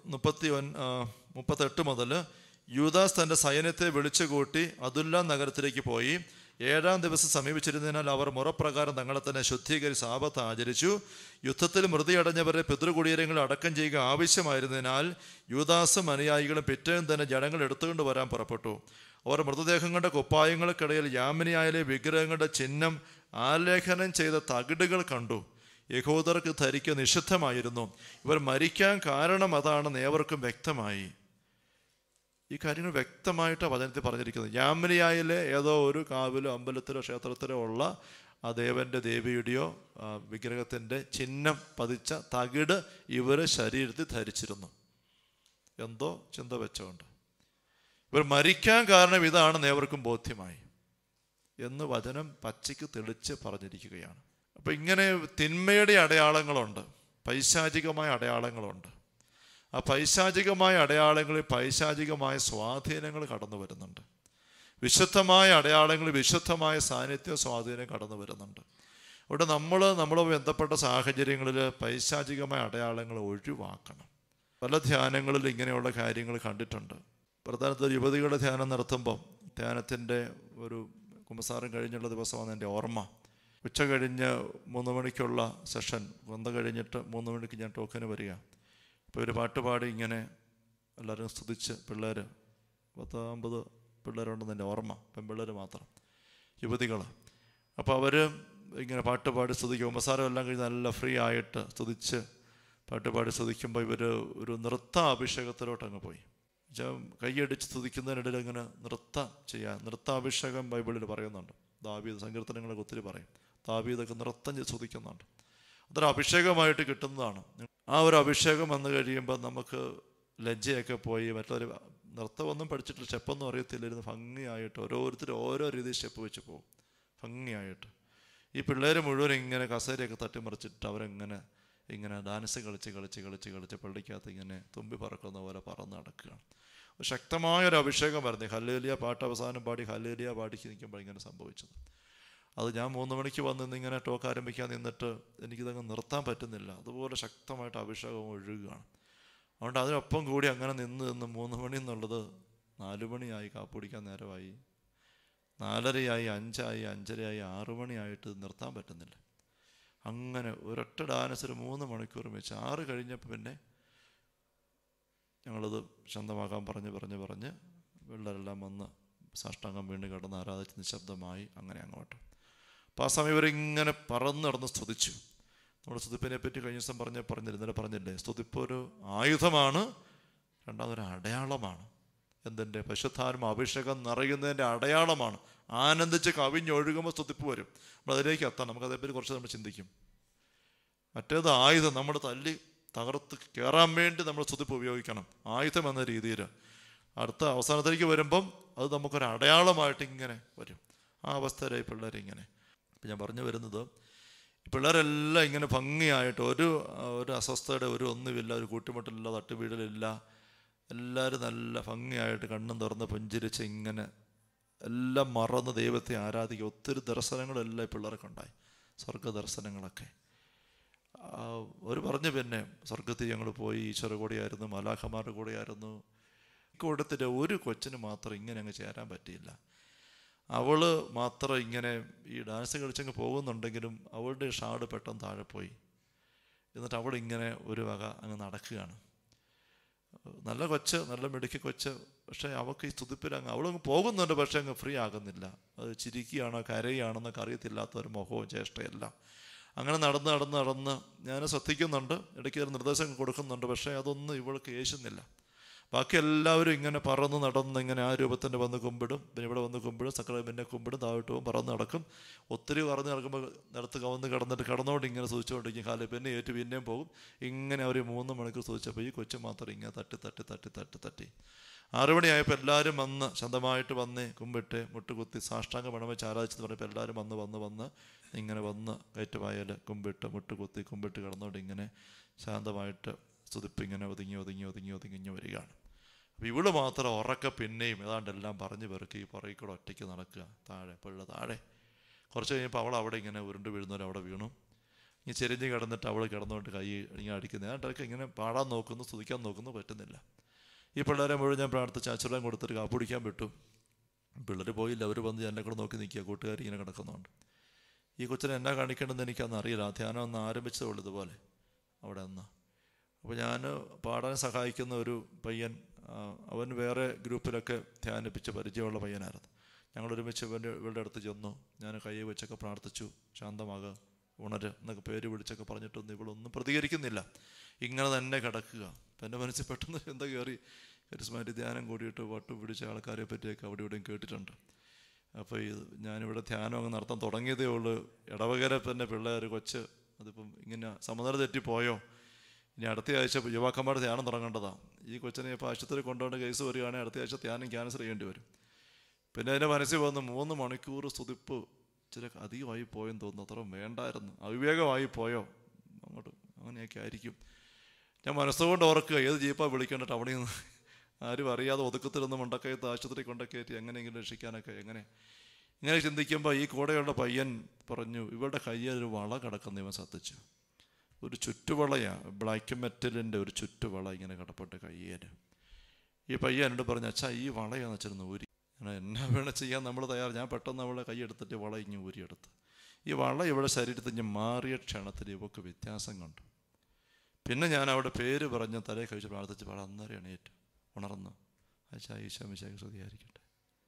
38 മുതൽ യൂദാസ് തൻ്റെ സൈന്യത്തെ വിളിച്ചുകൂട്ടി അദുല്ലാം നഗരത്തിലേക്ക് പോയി. 7-ാം ദിവസം സമീപിച്ചിരുന്നതിനാൽ അവർ മുറപ്രകാരം തങ്ങളെ തന്നെ ശുദ്ധീകരിച്ച് സാബത്ത് ആചരിച്ചു. യുദ്ധത്തിൽ മൃതിയടഞ്ഞവരെ പിതൃകുടീരങ്ങളിൽ അടക്കം ചെയ്യുക ആവശ്യമായിരുന്നതിനാൽ യൂദാസും അനുയായികളും പിറ്റേന്ന് തന്നെ ജനങ്ങൾ എടുത്തുകൊണ്ട് വരാൻ പുറപ്പെട്ടു. അവർ മൃതദേഹങ്ങളുടെ കുപ്പായങ്ങൾക്കിടയിൽ യാമിനിയായാലെ വിഗ്രഹങ്ങളുടെ ചിഹ്നം ആലേഖനം ചെയ്ത തകിടുകൾ കണ്ടു. യഹൂദർക്ക് ധരിക്കുക നിഷിദ്ധമായിരുന്നു. ഇവർ മരിക്കാൻ കാരണം അതാണെന്ന് ഏവർക്കും വ്യക്തമായി. ഈ കാര്യങ്ങൾ വ്യക്തമായിട്ട് വചനത്തിൽ പറഞ്ഞിരിക്കുന്നത്. യാമിനിയായിലെ ഏതോ ഒരു കാവിലോ അമ്പലത്തിലോ ക്ഷേത്രത്തിലോ ഉള്ള ആ ദേവൻ്റെ ദേവിയുടെയോ വിഗ്രഹത്തിൻ്റെ ചിഹ്നം പതിച്ച തകിട് ഇവർ ശരീരത്തിൽ ധരിച്ചിരുന്നു. എന്തോ ചിന്ത വെച്ചുകൊണ്ട് ഇവർ മരിക്കാൻ കാരണം ഇതാണെന്ന് ഏവർക്കും ബോധ്യമായി എന്ന് വചനം പച്ചയ്ക്ക് തെളിച്ച് പറഞ്ഞിരിക്കുകയാണ്. അപ്പം ഇങ്ങനെ തിന്മയുടെ അടയാളങ്ങളുണ്ട്, പൈശാചികമായ അടയാളങ്ങളുണ്ട്. ആ പൈശാചികമായ അടയാളങ്ങളിൽ പൈശാചികമായ സ്വാധീനങ്ങൾ കടന്നു വരുന്നുണ്ട്. വിശുദ്ധമായ അടയാളങ്ങളിൽ വിശുദ്ധമായ സാന്നിധ്യ സ്വാധീനം കടന്നു വരുന്നുണ്ട്. അവിടെ നമ്മൾ ബന്ധപ്പെട്ട സാഹചര്യങ്ങളിൽ പൈശാചികമായ അടയാളങ്ങൾ ഒഴിവാക്കണം. പല ധ്യാനങ്ങളിൽ ഇങ്ങനെയുള്ള കാര്യങ്ങൾ കണ്ടിട്ടുണ്ട്. പ്രധാനത്തിൽ യുവതികളുടെ ധ്യാനം നടത്തുമ്പം ധ്യാനത്തിൻ്റെ ഒരു കുമ്പസാരം കഴിഞ്ഞുള്ള ദിവസമാണ് എൻ്റെ ഓർമ്മ. ഉച്ച കഴിഞ്ഞ് 3 മണിക്കുള്ള സെഷൻ വന്നു കഴിഞ്ഞിട്ട് 3 മണിക്ക് ഞാൻ ടോക്കന് വരിക. ഇപ്പോൾ ഒരു പാട്ട് പാടി ഇങ്ങനെ എല്ലാവരും സ്തുതിച്ച് പിള്ളേർ 10-50 പിള്ളേരുണ്ടെന്ന് എൻ്റെ ഓർമ്മ, പെൺപിള്ളേർ മാത്രം, യുവതികൾ. അപ്പോൾ അവർ ഇങ്ങനെ പാട്ട് പാടി സ്തുതിക്കും. കുമ്പസാരം എല്ലാം കഴിഞ്ഞ് നല്ല ഫ്രീ ആയിട്ട് സ്തുതിച്ച് പാട്ട് പാടി സ്തുതിക്കുമ്പോൾ ഇവർ ഒരു നൃത്ത അഭിഷേകത്തിലോട്ട് അങ്ങ് പോയി. കൈയടിച്ച് സ്തുതിക്കുന്നതിനിടയിൽ ഇങ്ങനെ നൃത്താഭിഷേകം ബൈബിളിൽ പറയുന്നുണ്ട്. ദാവീദ് സങ്കീർത്തനങ്ങളൊക്കെ ഒത്തിരി പറയും. ദാവീദൊക്കെ നൃത്തം സ്തുതിക്കുന്നുണ്ട്. അതൊരു അഭിഷേകമായിട്ട് കിട്ടുന്നതാണ്. ആ ഒരു അഭിഷേകം വന്നു കഴിയുമ്പോൾ നമുക്ക് ലജ്ജയൊക്കെ പോയി മറ്റൊരു നൃത്തമൊന്നും പഠിച്ചിട്ടില്ല, സ്റ്റെപ്പൊന്നും അറിയത്തില്ലായിരുന്നു, ഭംഗിയായിട്ട് ഓരോരുത്തരും ഓരോ രീതിയിൽ സ്റ്റെപ്പ് വെച്ച് പോകും ഭംഗിയായിട്ട്. ഈ പിള്ളേർ മുഴുവൻ ഇങ്ങനെ കസേരയൊക്കെ തട്ടിമറിച്ചിട്ട് അവരെങ്ങനെ ഇങ്ങനെ ഡാൻസ് കളിച്ച് പള്ളിക്കകത്ത് ഇങ്ങനെ തുമ്പി പറക്കുന്ന പോലെ പറന്ന് നടക്കുകയാണ്. ശക്തമായൊരു അഭിഷേകം വരുന്നത്. ഹല്ലേലൂയ പാട്ട് അവസാനം പാടി ഹല്ലേലൂയ പാടിക്ക് നിൽക്കുമ്പോൾ ഇങ്ങനെ സംഭവിച്ചത്. അത് ഞാൻ 3 മണിക്ക് വന്ന് ഇങ്ങനെ ടോക്ക് ആരംഭിക്കാൻ നിന്നിട്ട് എനിക്കിതങ്ങ് നിർത്താൻ പറ്റുന്നില്ല. അതുപോലെ ശക്തമായിട്ട് അഭിഷേകം ഒഴുകുകയാണ്. അതുകൊണ്ട് അതിനൊപ്പം കൂടി അങ്ങനെ നിന്ന് 3 മണി എന്നുള്ളത് 4 മണിയായി, കാപ്പി കുടിക്കാൻ നേരമായി, 4:30 5 5:30 6 മണിയായിട്ട് നിർത്താൻ പറ്റുന്നില്ല. അങ്ങനെ ഒരൊറ്റ ഡാൻസ് 3 മണിക്കൂർ വെച്ച് 6 കഴിഞ്ഞപ്പോൾ പിന്നെ ഞങ്ങളത് ശാന്തമാക്കാൻ പറഞ്ഞ് പിള്ളേരെല്ലാം വന്ന് സാഷ്ടാംഗം വീണ്ടും കിടന്ന് ആരാധിച്ച് നിശബ്ദമായി അങ്ങനെ അങ്ങോട്ട്. അപ്പോൾ ആ സമയം ഇവരിങ്ങനെ പറന്ന് നടന്ന് സ്തുതിച്ചു. നമ്മുടെ സ്തുതിപ്പിനെ പറ്റി കഴിഞ്ഞ ദിവസം ഇന്നലെ പറഞ്ഞില്ലേ, സ്തുതിപ്പൊരു ആയുധമാണ്, രണ്ടാമതൊരു അടയാളമാണ്. എന്തിൻ്റെ? പരിശുദ്ധാത്മാ അഭിഷേകം നിറയുന്നതിൻ്റെ അടയാളമാണ്. ആനന്ദിച്ച് കവിഞ്ഞൊഴുകുമ്പോൾ സ്തുതിപ്പ് വരും. നമ്മളതിലേക്ക് എത്താം. നമുക്കതേപ്പറ്റി കുറച്ച് നമ്മൾ ചിന്തിക്കും. മറ്റേത് ആയുധം, നമ്മൾ തല്ലി തകർത്ത് കയറാൻ വേണ്ടി നമ്മൾ സ്തുതിപ്പ് ഉപയോഗിക്കണം, ആയുധം എന്ന രീതിയിൽ. അടുത്ത അവസാനത്തേക്ക് വരുമ്പം അത് നമുക്കൊരു അടയാളമായിട്ട് ഇങ്ങനെ വരും. ആ അവസ്ഥയിലായി പിള്ളേരിങ്ങനെ. ഇപ്പം ഞാൻ പറഞ്ഞു വരുന്നത്, പിള്ളേരെല്ലാം ഇങ്ങനെ ഭംഗിയായിട്ട് ഒരു അസ്വസ്ഥയുടെ ഒന്നുമില്ല, ഒരു കൂട്ടിമുട്ടലില്ല, തട്ടുവീഴലില്ല. എല്ലാവരും നല്ല ഭംഗിയായിട്ട് കണ്ണും തുറന്ന് പുഞ്ചിരിച്ച് ഇങ്ങനെ എല്ലാം മറന്ന് ദൈവത്തെ ആരാധിക്കുക. ഒത്തിരി ദർശനങ്ങളെല്ലാം ഈ പിള്ളേർക്കുണ്ടായി, സ്വർഗ ദർശനങ്ങളൊക്കെ. അവർ പറഞ്ഞു, പിന്നെ സ്വർഗത്തിൽ ഞങ്ങൾ പോയി, ഈശ്വര കൂടെയായിരുന്നു, മാലാഖമാരുടെ കൂടെയായിരുന്നു. കൂട്ടത്തിൻ്റെ ഒരു കൊച്ചിന് മാത്രം ഇങ്ങനെ അങ്ങ് ചേരാൻ പറ്റിയില്ല. അവൾ മാത്രം ഇങ്ങനെ ഈ ഡാൻസ് കളിച്ചങ്ങ് പോകുന്നുണ്ടെങ്കിലും അവളുടെ ഷാഡ് പെട്ടെന്ന് താഴെ പോയി. എന്നിട്ട് അവളിങ്ങനെ ഒരു വക അങ്ങ് നടക്കുകയാണ്. നല്ല കൊച്ച്, നല്ല മിടുക്കി കൊച്ച്. പക്ഷേ അവൾക്ക് ഈ സ്തുതിപ്പിൽ അവളങ്ങ് പോകുന്നുണ്ട്, പക്ഷേ അങ്ങ് ഫ്രീ ആകുന്നില്ല. അത് ചിരിക്കുകയാണോ കരയുകയാണെന്നൊക്കെ അറിയത്തില്ലാത്ത ഒരു മുഖവും ചേഷ്ടയെല്ലാം. അങ്ങനെ നടന്ന് ഞാൻ ശ്രദ്ധിക്കുന്നുണ്ട്, ഇടയ്ക്ക് ഒരു നിർദ്ദേശം കൊടുക്കുന്നുണ്ട്. പക്ഷേ അതൊന്നും ഇവൾക്ക് യേശുന്നില്ല. ബാക്കി എല്ലാവരും ഇങ്ങനെ പറന്ന് നടന്ന് ഇങ്ങനെ ആ രൂപത്തിൻ്റെ വന്ന് കുമ്പിടും, പിന്നെ ഇവിടെ വന്ന് കുമ്പിടും, സക്രമിന്നെ കുമ്പിടും, താഴോട്ടും പറന്ന് നടക്കും. ഒത്തിരി പറന്ന് നടക്കുമ്പോൾ നിലത്ത് കവന്ന് കിടന്നോണ്ട് ഇങ്ങനെ സൂചിച്ചുകൊണ്ടിരിക്കും. കാലം പിന്നെ ഏറ്റു പിന്നെയും പോകും. ഇങ്ങനെ അവർ 3 മണിക്കൂർ സൂചിച്ചപ്പോൾ ഈ കൊച്ചു മാത്രം ഇങ്ങനെ തട്ടി 6 മണിയായപ്പോൾ എല്ലാവരും വന്ന് ശാന്തമായിട്ട് വന്ന് കുമ്പിട്ട് മുട്ടുകുത്തി സാഷ്ടാംഗം പണം വെച്ച് ആരാധിച്ചെന്ന് പറഞ്ഞപ്പോൾ എല്ലാവരും വന്ന് ഇങ്ങനെ വന്ന് കയറ്റുവായൽ കുമ്പിട്ട് മുട്ടുകുത്തി കുമ്പിട്ട് കിടന്നോണ്ട് ഇങ്ങനെ ശാന്തമായിട്ട് സ്തുതിപ്പിങ്ങനെ ഒതുങ്ങി വരികയാണ്. അപ്പോൾ ഇവള് മാത്രം ഉറക്കെ പിന്നെയും ഏതാണ്ടെല്ലാം പറഞ്ഞു പെറുക്കി ഈ പുറകിൽ കൂടെ ഒറ്റയ്ക്ക് നടക്കുക. താഴെ കുറച്ച് കഴിഞ്ഞപ്പോൾ അവൾ അവിടെ ഇങ്ങനെ ഉരുണ്ട് വീഴുന്നവർ അവിടെ വീണു. ഈ ചെരിഞ്ഞ് കിടന്നിട്ട് അവൾ കിടന്നുകൊണ്ട് കൈ ഇങ്ങനെ അടിക്കുന്നത്. ഏതാണ്ടൊക്കെ ഇങ്ങനെ പാടാൻ നോക്കുന്നു, സ്തുതിക്കാൻ നോക്കുന്നു, പറ്റുന്നില്ല. ഈ പിള്ളേരെ മുഴുവൻ ഞാൻ പ്രാർത്ഥിച്ച് ആശ്രയം കൊടുത്തിട്ട് കാപ്പി കുടിക്കാൻ വിട്ടു. പിള്ളേർ പോയില്ല. അവർ വന്ന് എന്നെ കൂടെ നോക്കി നിൽക്കുക, കൂട്ടുകാർ ഇങ്ങനെ കിടക്കുന്നുണ്ട്. ഈ കൊച്ചിനെ എന്നാ കാണിക്കേണ്ടതെന്ന് എനിക്കന്ന് അറിയില്ല. ധ്യാനം ഒന്ന് ആരംഭിച്ചതേ ഉള്ളൂ ഇതുപോലെ അവിടെ നിന്ന്. അപ്പോൾ ഞാൻ പാടാൻ സഹായിക്കുന്ന ഒരു പയ്യൻ, അവൻ വേറെ ഗ്രൂപ്പിലൊക്കെ ധ്യാനിപ്പിച്ച് പരിചയമുള്ള പയ്യനായിരുന്നു. ഞങ്ങളൊരുമിച്ച് ഇവളുടെ അടുത്ത് ചെന്നു. ഞാൻ കൈ വെച്ചൊക്കെ പ്രാർത്ഥിച്ചു, ശാന്തമാകുക, ഉണര് എന്നൊക്കെ പേര് വിളിച്ചൊക്കെ പറഞ്ഞിട്ടൊന്നും ഇവളൊന്നും പ്രതികരിക്കുന്നില്ല. ഇങ്ങനെ തന്നെ കിടക്കുക. അപ്പം എൻ്റെ മനസ്സിൽ പെട്ടെന്ന് എന്താ കയറി, കരിസ്മാറ്റിക് ധ്യാനം കൂടിയിട്ട് വട്ടു പിടിച്ച ആൾക്കാരെ പറ്റിയൊക്കെ അവിടെ ഇവിടെയും കേട്ടിട്ടുണ്ട്. അപ്പോൾ ഞാനിവിടെ ധ്യാനം അങ്ങ് നടത്താൻ തുടങ്ങിയതേ ഉള്ളൂ. ഇടവകരെ തന്നെ പിള്ളേർ കൊച്ച് അതിപ്പം ഇങ്ങനെ സമനില തെറ്റിപ്പോയോ, ഇനി അടുത്ത ആഴ്ച യുവാക്കന്മാരുടെ ധ്യാനം തുടങ്ങേണ്ടതാണ്. ഈ കൊച്ചിനെ ഇപ്പോൾ ആശുപത്രി കൊണ്ടുപോകേണ്ട കേസ് വരികയാണെങ്കിൽ അടുത്ത ആഴ്ച ധ്യാനം ക്യാൻസൽ ചെയ്യേണ്ടി വരും. പിന്നെ എൻ്റെ മനസ്സിൽ വന്ന് 3 മണിക്കൂർ സ്തുതിപ്പ് ഇച്ചിരി അധികമായി പോയെന്ന് തോന്നുന്നു. അത്ര വേണ്ടായിരുന്നു, അവിവേകമായി പോയോ അങ്ങോട്ട്, അങ്ങനെയൊക്കെ ആയിരിക്കും. ഞാൻ മനസ്സുകൊണ്ട് ഓർക്കുക, ഏത് ജീപ്പാണ് വിളിക്കേണ്ട ടൗണിൽ നിന്ന് ആരും അറിയാതെ ഒതുക്കത്തിലൊന്നും മുണ്ടക്കയത്ത് ആശുപത്രി കൊണ്ടൊക്കെയറ്റി എങ്ങനെയെങ്കിലും രക്ഷിക്കാനൊക്കെ ഇങ്ങനെ ചിന്തിക്കുമ്പോൾ ഈ കൂടെയുള്ള പയ്യൻ പറഞ്ഞു, ഇവരുടെ കയ്യിൽ ഒരു വള കിടക്കുന്ന ഇവൻ ശ്രദ്ധിച്ചു. ഒരു ചുറ്റുവളയാണ്, ബ്ലാക്ക് മെറ്റലിൻ്റെ ഒരു ചുറ്റുവള ഇങ്ങനെ കിടപ്പുണ്ട് കയ്യിൽ. ഈ പയ്യൻ എന്നോട് പറഞ്ഞു, അച്ഛാ ഈ വളയാന്ന് വെച്ചിരുന്നു ഊരി. എന്നാ വേണം ചെയ്യാൻ നമ്മൾ തയ്യാറ്. ഞാൻ പെട്ടെന്ന് അവളെ കൈ എടുത്തിട്ട് വള ഇങ്ങ് ഊരിയെടുത്ത്. ഈ വള ഇവിടെ ശരീരത്തിൽ ഇഞ്ഞ് മാറിയ ക്ഷണത്തിൽ ഇവക്ക് വ്യത്യാസം കണ്ടു. പിന്നെ ഞാൻ അവിടെ പേര് പറഞ്ഞ് തലയെ കഴിച്ച് പ്രാർത്ഥിച്ച് അന്നേരം എണീറ്റ് ഉണർന്നു. അച്ഛാ ഈശോ മിശിഹായ്ക്ക് സ്തുതിയായിരിക്കട്ടെ.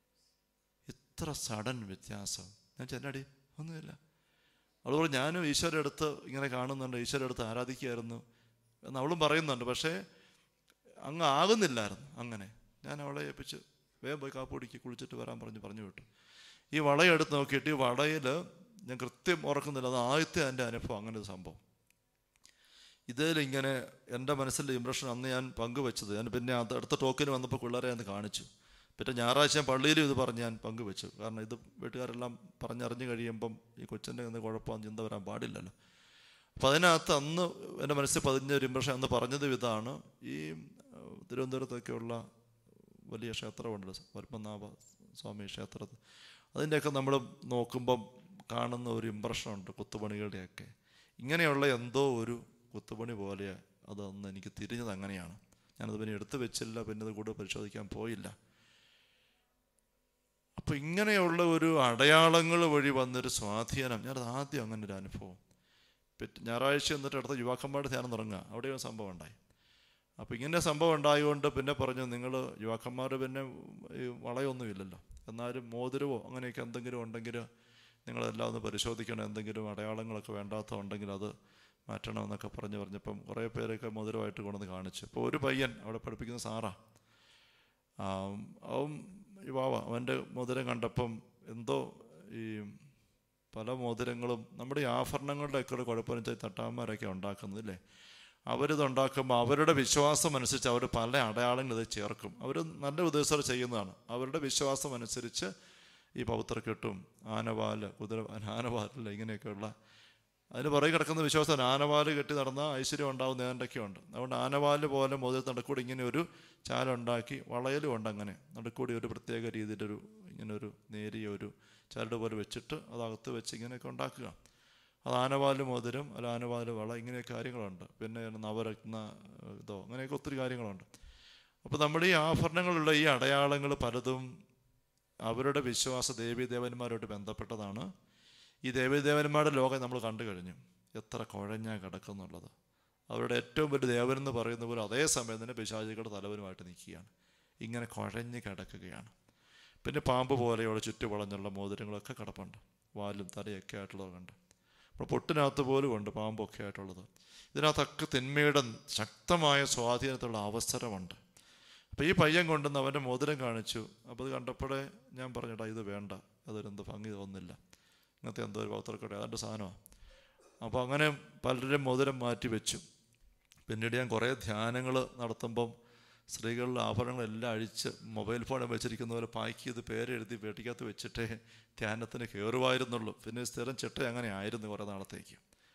ഇത്ര സഡൻ വ്യത്യാസം. ഞാൻ ചെന്നടി ഒന്നുമില്ല. അതുപോലെ ഞാനും ഈശ്വരൻ്റെ അടുത്ത് ഇങ്ങനെ കാണുന്നുണ്ട്, ഈശ്വരൻ്റെ അടുത്ത് ആരാധിക്കുകയായിരുന്നു എന്ന് അവളും പറയുന്നുണ്ട്. പക്ഷേ അങ്ങ് ആകുന്നില്ലായിരുന്നു. അങ്ങനെ ഞാൻ അവളെ ഏൽപ്പിച്ച് വേഗം പോയി കാപ്പുടിക്ക് കുളിച്ചിട്ട് വരാൻ പറഞ്ഞു വിട്ടു. ഈ വളയെടുത്ത് നോക്കിയിട്ട് ഈ വളയിൽ ഞാൻ കൃത്യം ഓർക്കുന്നില്ല, അത് ആദ്യത്തെ എൻ്റെ അനുഭവം അങ്ങനെ ഒരു സംഭവം. ഇതിലിങ്ങനെ എൻ്റെ മനസ്സിൽ ഇംപ്രഷൻ അന്ന് ഞാൻ പങ്കുവെച്ചത്. ഞാൻ പിന്നെ അടുത്ത ടോക്കിന് വന്നപ്പോൾ പിള്ളേരെ അന്ന് കാണിച്ചു. പിന്നെ ഞായറാഴ്ച ഞാൻ പള്ളിയിലും ഇത് പറഞ്ഞ് ഞാൻ പങ്കുവെച്ചു. കാരണം ഇത് വീട്ടുകാരെല്ലാം പറഞ്ഞറിഞ്ഞ് കഴിയുമ്പം ഈ കൊച്ചിൻ്റെ ഒന്ന് കുഴപ്പമൊന്നും ചിന്ത വരാൻ പാടില്ലല്ലോ. അപ്പം അതിനകത്ത് അന്ന് എൻ്റെ മനസ്സിൽ പതിഞ്ഞൊരു ഇംപ്രഷൻ അന്ന് പറഞ്ഞത് ഇതാണ്. ഈ തിരുവനന്തപുരത്തൊക്കെയുള്ള വലിയ ക്ഷേത്രമുണ്ട്, പത്മനാഭ സ്വാമി ക്ഷേത്രത്തിൽ. അതിൻ്റെയൊക്കെ നമ്മൾ നോക്കുമ്പം കാണുന്ന ഒരു ഇമ്പ്രഷനുണ്ട് കൊത്തുപണികളുടെയൊക്കെ. ഇങ്ങനെയുള്ള എന്തോ ഒരു കൊത്തുപണി പോലെ അതൊന്ന് എനിക്ക് തിരിഞ്ഞത് അങ്ങനെയാണ്. ഞാനത് പിന്നെ എടുത്തു വെച്ചില്ല, പിന്നെ അത് കൂടെ പരിശോധിക്കാൻ പോയില്ല. അപ്പോൾ ഇങ്ങനെയുള്ള ഒരു അടയാളങ്ങൾ വഴി വന്നൊരു സ്വാധീനം, ഞാനത് ആദ്യം അങ്ങനെ ഒരു അനുഭവം. ഞായറാഴ്ച എന്നിട്ട് അടുത്ത യുവാക്കന്മാരുടെ ധ്യാനം തുടങ്ങുക, അവിടെ ഒരു സംഭവം ഉണ്ടായി. അപ്പോൾ ഇങ്ങനെ സംഭവം ഉണ്ടായതുകൊണ്ട് പിന്നെ പറഞ്ഞു, നിങ്ങൾ യുവാക്കന്മാർ പിന്നെ ഈ വളയൊന്നുമില്ലല്ലോ, എന്നാലും മോതിരവോ അങ്ങനെയൊക്കെ എന്തെങ്കിലും ഉണ്ടെങ്കിൽ നിങ്ങളെല്ലാം ഒന്ന് പരിശോധിക്കണം, എന്തെങ്കിലും അടയാളങ്ങളൊക്കെ വേണ്ടാത്ത ഉണ്ടെങ്കിൽ അത് മാറ്റണമെന്നൊക്കെ പറഞ്ഞപ്പം കുറേ പേരൊക്കെ മോതിരമായിട്ട് കൊണ്ടുവന്ന് കാണിച്ചു. ഇപ്പോൾ ഒരു പയ്യൻ അവിടെ പഠിപ്പിക്കുന്ന സാറാ, അവൻ യുവാവ, അവൻ്റെ മോതിരം കണ്ടപ്പം എന്തോ ഈ പല മോതിരങ്ങളും നമ്മുടെ ഈ ആഭരണങ്ങളുടെ ഒക്കെ കുഴപ്പമെന്ന് വെച്ചാൽ തട്ടാന്മാരൊക്കെ ഉണ്ടാക്കുന്നില്ലേ, അവരിത് ഉണ്ടാക്കുമ്പോൾ അവരുടെ വിശ്വാസം അനുസരിച്ച് അവർ പല അടയാളങ്ങൾ ഇത് ചേർക്കും. അവർ നല്ല ഉദ്ദേശം ചെയ്യുന്നതാണ്. അവരുടെ വിശ്വാസം അനുസരിച്ച് ഈ പൗത്രക്കെട്ടും ആനവാല്, കുതിര ആനവാലില്ല, ഇങ്ങനെയൊക്കെയുള്ള അതിന് പുറകെ കിടക്കുന്ന വിശ്വാസം. ആനവാല് കെട്ടി നടന്നാൽ ഐശ്വര്യം ഉണ്ടാവുന്നതിൻ്റെയൊക്കെ ഉണ്ട്. അതുകൊണ്ട് ആനവാല് പോലെ മോതിരത്തിൽ നടുക്കൂടി ഇങ്ങനെ ഒരു ചാലുണ്ടാക്കി, വളയലും ഉണ്ട്, അങ്ങനെ നടുക്കൂടി ഒരു പ്രത്യേക രീതിയിലൊരു ഇങ്ങനെ ഒരു നേരിയ ഒരു ചരട് പോലെ വെച്ചിട്ട് അതകത്ത് വെച്ച് ഇങ്ങനെയൊക്കെ ഉണ്ടാക്കുക. അത് ആനവാല് മോതിരം, അല്ല ആനവാല് വള, ഇങ്ങനെയൊക്കെ കാര്യങ്ങളുണ്ട്. പിന്നെ നവരത്ന ഇതോ അങ്ങനെയൊക്കെ ഒത്തിരി കാര്യങ്ങളുണ്ട്. അപ്പോൾ നമ്മുടെ ഈ ആഭരണങ്ങളുള്ള ഈ അടയാളങ്ങൾ പലതും അവരുടെ വിശ്വാസ ദേവീദേവന്മാരുമായിട്ട് ബന്ധപ്പെട്ടതാണ്. ഈ ദേവീദേവന്മാരുടെ ലോകം നമ്മൾ കണ്ടു കഴിഞ്ഞു, എത്ര കുഴഞ്ഞാൽ കിടക്കുന്നുള്ളത്. അവരുടെ ഏറ്റവും വലിയ ദേവനെന്ന് പറയുന്ന പോലെ അതേസമയം തന്നെ പിശാചികളുടെ തലവനുമായിട്ട് നിൽക്കുകയാണ്, ഇങ്ങനെ കുഴഞ്ഞ് കിടക്കുകയാണ്. പിന്നെ പാമ്പ് പോലെയുള്ള ചുറ്റുവളഞ്ഞുള്ള മോതിരങ്ങളൊക്കെ കിടപ്പുണ്ട്, വാലും തലയൊക്കെ ആയിട്ടുള്ളതുണ്ട്. അപ്പോൾ പൊട്ടിനകത്ത് പോലും ഉണ്ട് പാമ്പൊക്കെ ആയിട്ടുള്ളത്. ഇതിനകത്തൊക്കെ തിന്മയുടെ ശക്തമായ സ്വാധീനത്തിലുള്ള അവസരമുണ്ട്. അപ്പോൾ ഈ പയ്യൻ കൊണ്ടുവന്ന് അവൻ്റെ മോതിരം കാണിച്ചു. അപ്പോൾ അത് കണ്ടപ്പോഴേ ഞാൻ പറഞ്ഞിട്ടാ, ഇത് വേണ്ട, അതൊരെന്ത് ഭംഗി തോന്നുന്നില്ല, ഇങ്ങനത്തെ എന്തോ ഒരു പൗത്രക്കട അതാണ്ട് സാധനമാണ്. അപ്പോൾ അങ്ങനെ പലരും മോതിരം മാറ്റി വെച്ചു. പിന്നീട് ഞാൻ കുറേ ധ്യാനങ്ങൾ നടത്തുമ്പം സ്ത്രീകളുടെ ആഭരണങ്ങളെല്ലാം അഴിച്ച് മൊബൈൽ ഫോണിൽ വെച്ചിരിക്കുന്ന പോലെ പാക്ക് ചെയ്ത് പേരെഴുതി വെട്ടിക്കകത്ത് വെച്ചിട്ടേ ധ്യാനത്തിന് കയറുമായിരുന്നുള്ളൂ. പിന്നെ സ്ഥിരം ചിട്ട അങ്ങനെ ആയിരുന്നു കുറേ നാളത്തേക്ക്.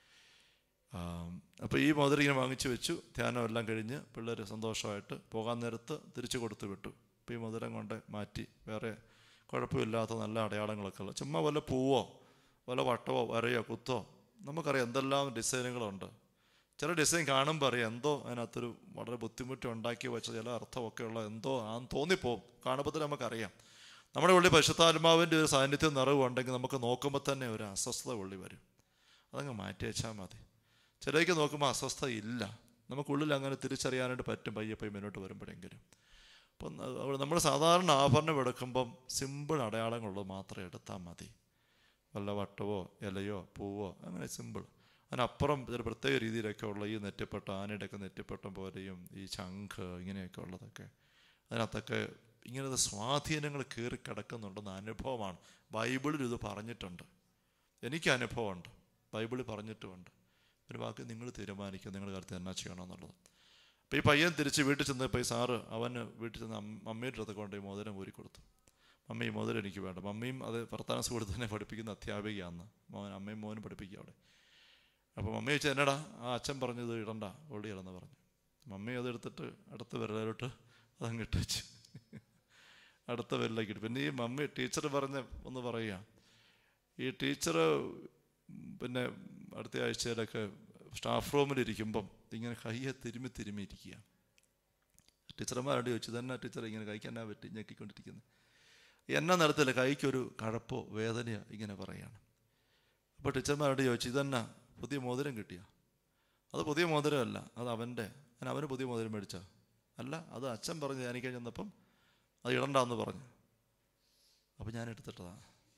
അപ്പോൾ ഈ മോതിരം ഇങ്ങനെ വാങ്ങിച്ചു വെച്ചു. ധ്യാനം എല്ലാം കഴിഞ്ഞ് പിള്ളേർ സന്തോഷമായിട്ട് പോകാൻ നേരത്ത് തിരിച്ചു കൊടുത്തു വിട്ടു. അപ്പോൾ ഈ മോതിരം കൊണ്ട് മാറ്റി വേറെ കുഴപ്പമില്ലാത്ത നല്ല അടയാളങ്ങളൊക്കെ ഉള്ള, ചുമ്മാ വല്ല പൂവോ വല്ല വട്ടമോ വരയോ കുത്തോ, നമുക്കറിയാം എന്തെല്ലാം ഡിസൈനുകളുണ്ട്. ചില ഡിസൈൻ കാണുമ്പോൾ അറിയാം എന്തോ അതിനകത്തൊരു വളരെ ബുദ്ധിമുട്ട് ഉണ്ടാക്കി വെച്ച ചില അർത്ഥമൊക്കെ ഉള്ള എന്തോ ആന്ന് തോന്നിപ്പോവും. കാണുമ്പോൾ തന്നെ നമുക്കറിയാം. നമ്മുടെ ഉള്ളിൽ പരിശുദ്ധാത്മാവിൻ്റെ ഒരു സാന്നിധ്യം നിറവുണ്ടെങ്കിൽ നമുക്ക് നോക്കുമ്പോൾ തന്നെ ഒരു അസ്വസ്ഥത ഉള്ളിൽ വരും. അതങ്ങ് മാറ്റി വെച്ചാൽ മതി. ചിലയ്ക്ക് നോക്കുമ്പോൾ അസ്വസ്ഥത ഇല്ല, നമുക്കുള്ളിൽ അങ്ങനെ തിരിച്ചറിയാനായിട്ട് പറ്റും പയ്യെ മുന്നോട്ട് വരുമ്പോഴെങ്കിലും. അപ്പം നമ്മൾ സാധാരണ ആഭരണം എടുക്കുമ്പം സിമ്പിൾ അടയാളങ്ങളുള്ളത് മാത്രം എടുത്താൽ മതി. വല്ല വട്ടവോ ഇലയോ പൂവോ അങ്ങനെ സിമ്പിൾ. അതിനപ്പുറം ഒരു പ്രത്യേക രീതിയിലൊക്കെ ഉള്ള ഈ നെറ്റിപ്പട്ടം, ആനയുടെയൊക്കെ നെറ്റിപ്പട്ടം പോലെയും ഈ ശംഖ് ഇങ്ങനെയൊക്കെ ഉള്ളതൊക്കെ, അതിനകത്തൊക്കെ ഇങ്ങനത്തെ സ്വാധീനങ്ങൾ കയറി കിടക്കുന്നുണ്ടെന്ന അനുഭവമാണ്. ബൈബിളിൽ ഇത് പറഞ്ഞിട്ടുണ്ട്, എനിക്ക് അനുഭവമുണ്ട്, ബൈബിളിൽ പറഞ്ഞിട്ടുമുണ്ട്. ഒരു ബാക്കി നിങ്ങൾ തീരുമാനിക്കുക നിങ്ങൾ കാര്യത്തിൽ എന്നാ ചെയ്യണമെന്നുള്ളത്. അപ്പോൾ ഈ പയ്യൻ തിരിച്ച് വീട്ടിൽ ചെന്നപ്പോൾ ഈ സാറ് അവന് വീട്ടിൽ ചെന്ന് മമ്മിയുടെ അടുത്ത് കൊണ്ട് ഈ മോതിരം ഊരി കൊടുത്തു. മമ്മി ഈ മോതിരം എനിക്ക് വേണ്ട. മമ്മിയും അത് വർത്താന സ്കൂളിൽ തന്നെ പഠിപ്പിക്കുന്ന അധ്യാപികയാന്ന്. അമ്മയും മോനും പഠിപ്പിക്കുക അവിടെ. അപ്പോൾ മമ്മി ചോദിച്ചാൽ എന്നടാ ആ അച്ഛൻ പറഞ്ഞത് ഇടണ്ട ഒള്ളിയിലെന്ന് പറഞ്ഞു. മമ്മി അതെടുത്തിട്ട് അടുത്ത വിരലോട്ട് അതങ്ങ് ഇട്ട് വെച്ച് അടുത്ത വിരലേക്ക് ഇട്ടു. പിന്നെ ഈ മമ്മി ടീച്ചർ പറഞ്ഞ ഒന്ന് പറയുക, ഈ ടീച്ചർ പിന്നെ അടുത്ത ആഴ്ചയിലൊക്കെ സ്റ്റാഫ് റൂമിലിരിക്കുമ്പം ഇങ്ങനെ കയ്യെ തിരുമ്മി ഇരിക്കുക. ടീച്ചർമാരോട് ചോദിച്ചു, ഇതെന്നാ ടീച്ചർ ഇങ്ങനെ കൈക്ക് എന്നാ പറ്റി ഞെക്കിക്കൊണ്ടിരിക്കുന്നത്? എന്നാ നടത്തില്ല, കൈക്കൊരു കഴപ്പോ വേദനയോ ഇങ്ങനെ പറയുകയാണ്. അപ്പോൾ ടീച്ചർമാരോട് ചോദിച്ചു, ഇതെന്നാ പുതിയ മോതിരം കിട്ടിയ? അത് പുതിയ മോതിരമല്ല, അത് അവൻ്റെ. അവന് പുതിയ മോതിരം മേടിച്ചോ? അല്ല, അത് അച്ഛൻ പറഞ്ഞ് ധ്യാനിക്കാൻ ചെന്നപ്പം അത് ഇടണ്ടെന്ന് പറഞ്ഞു. അപ്പം ഞാൻ എടുത്തിട്ടതാ.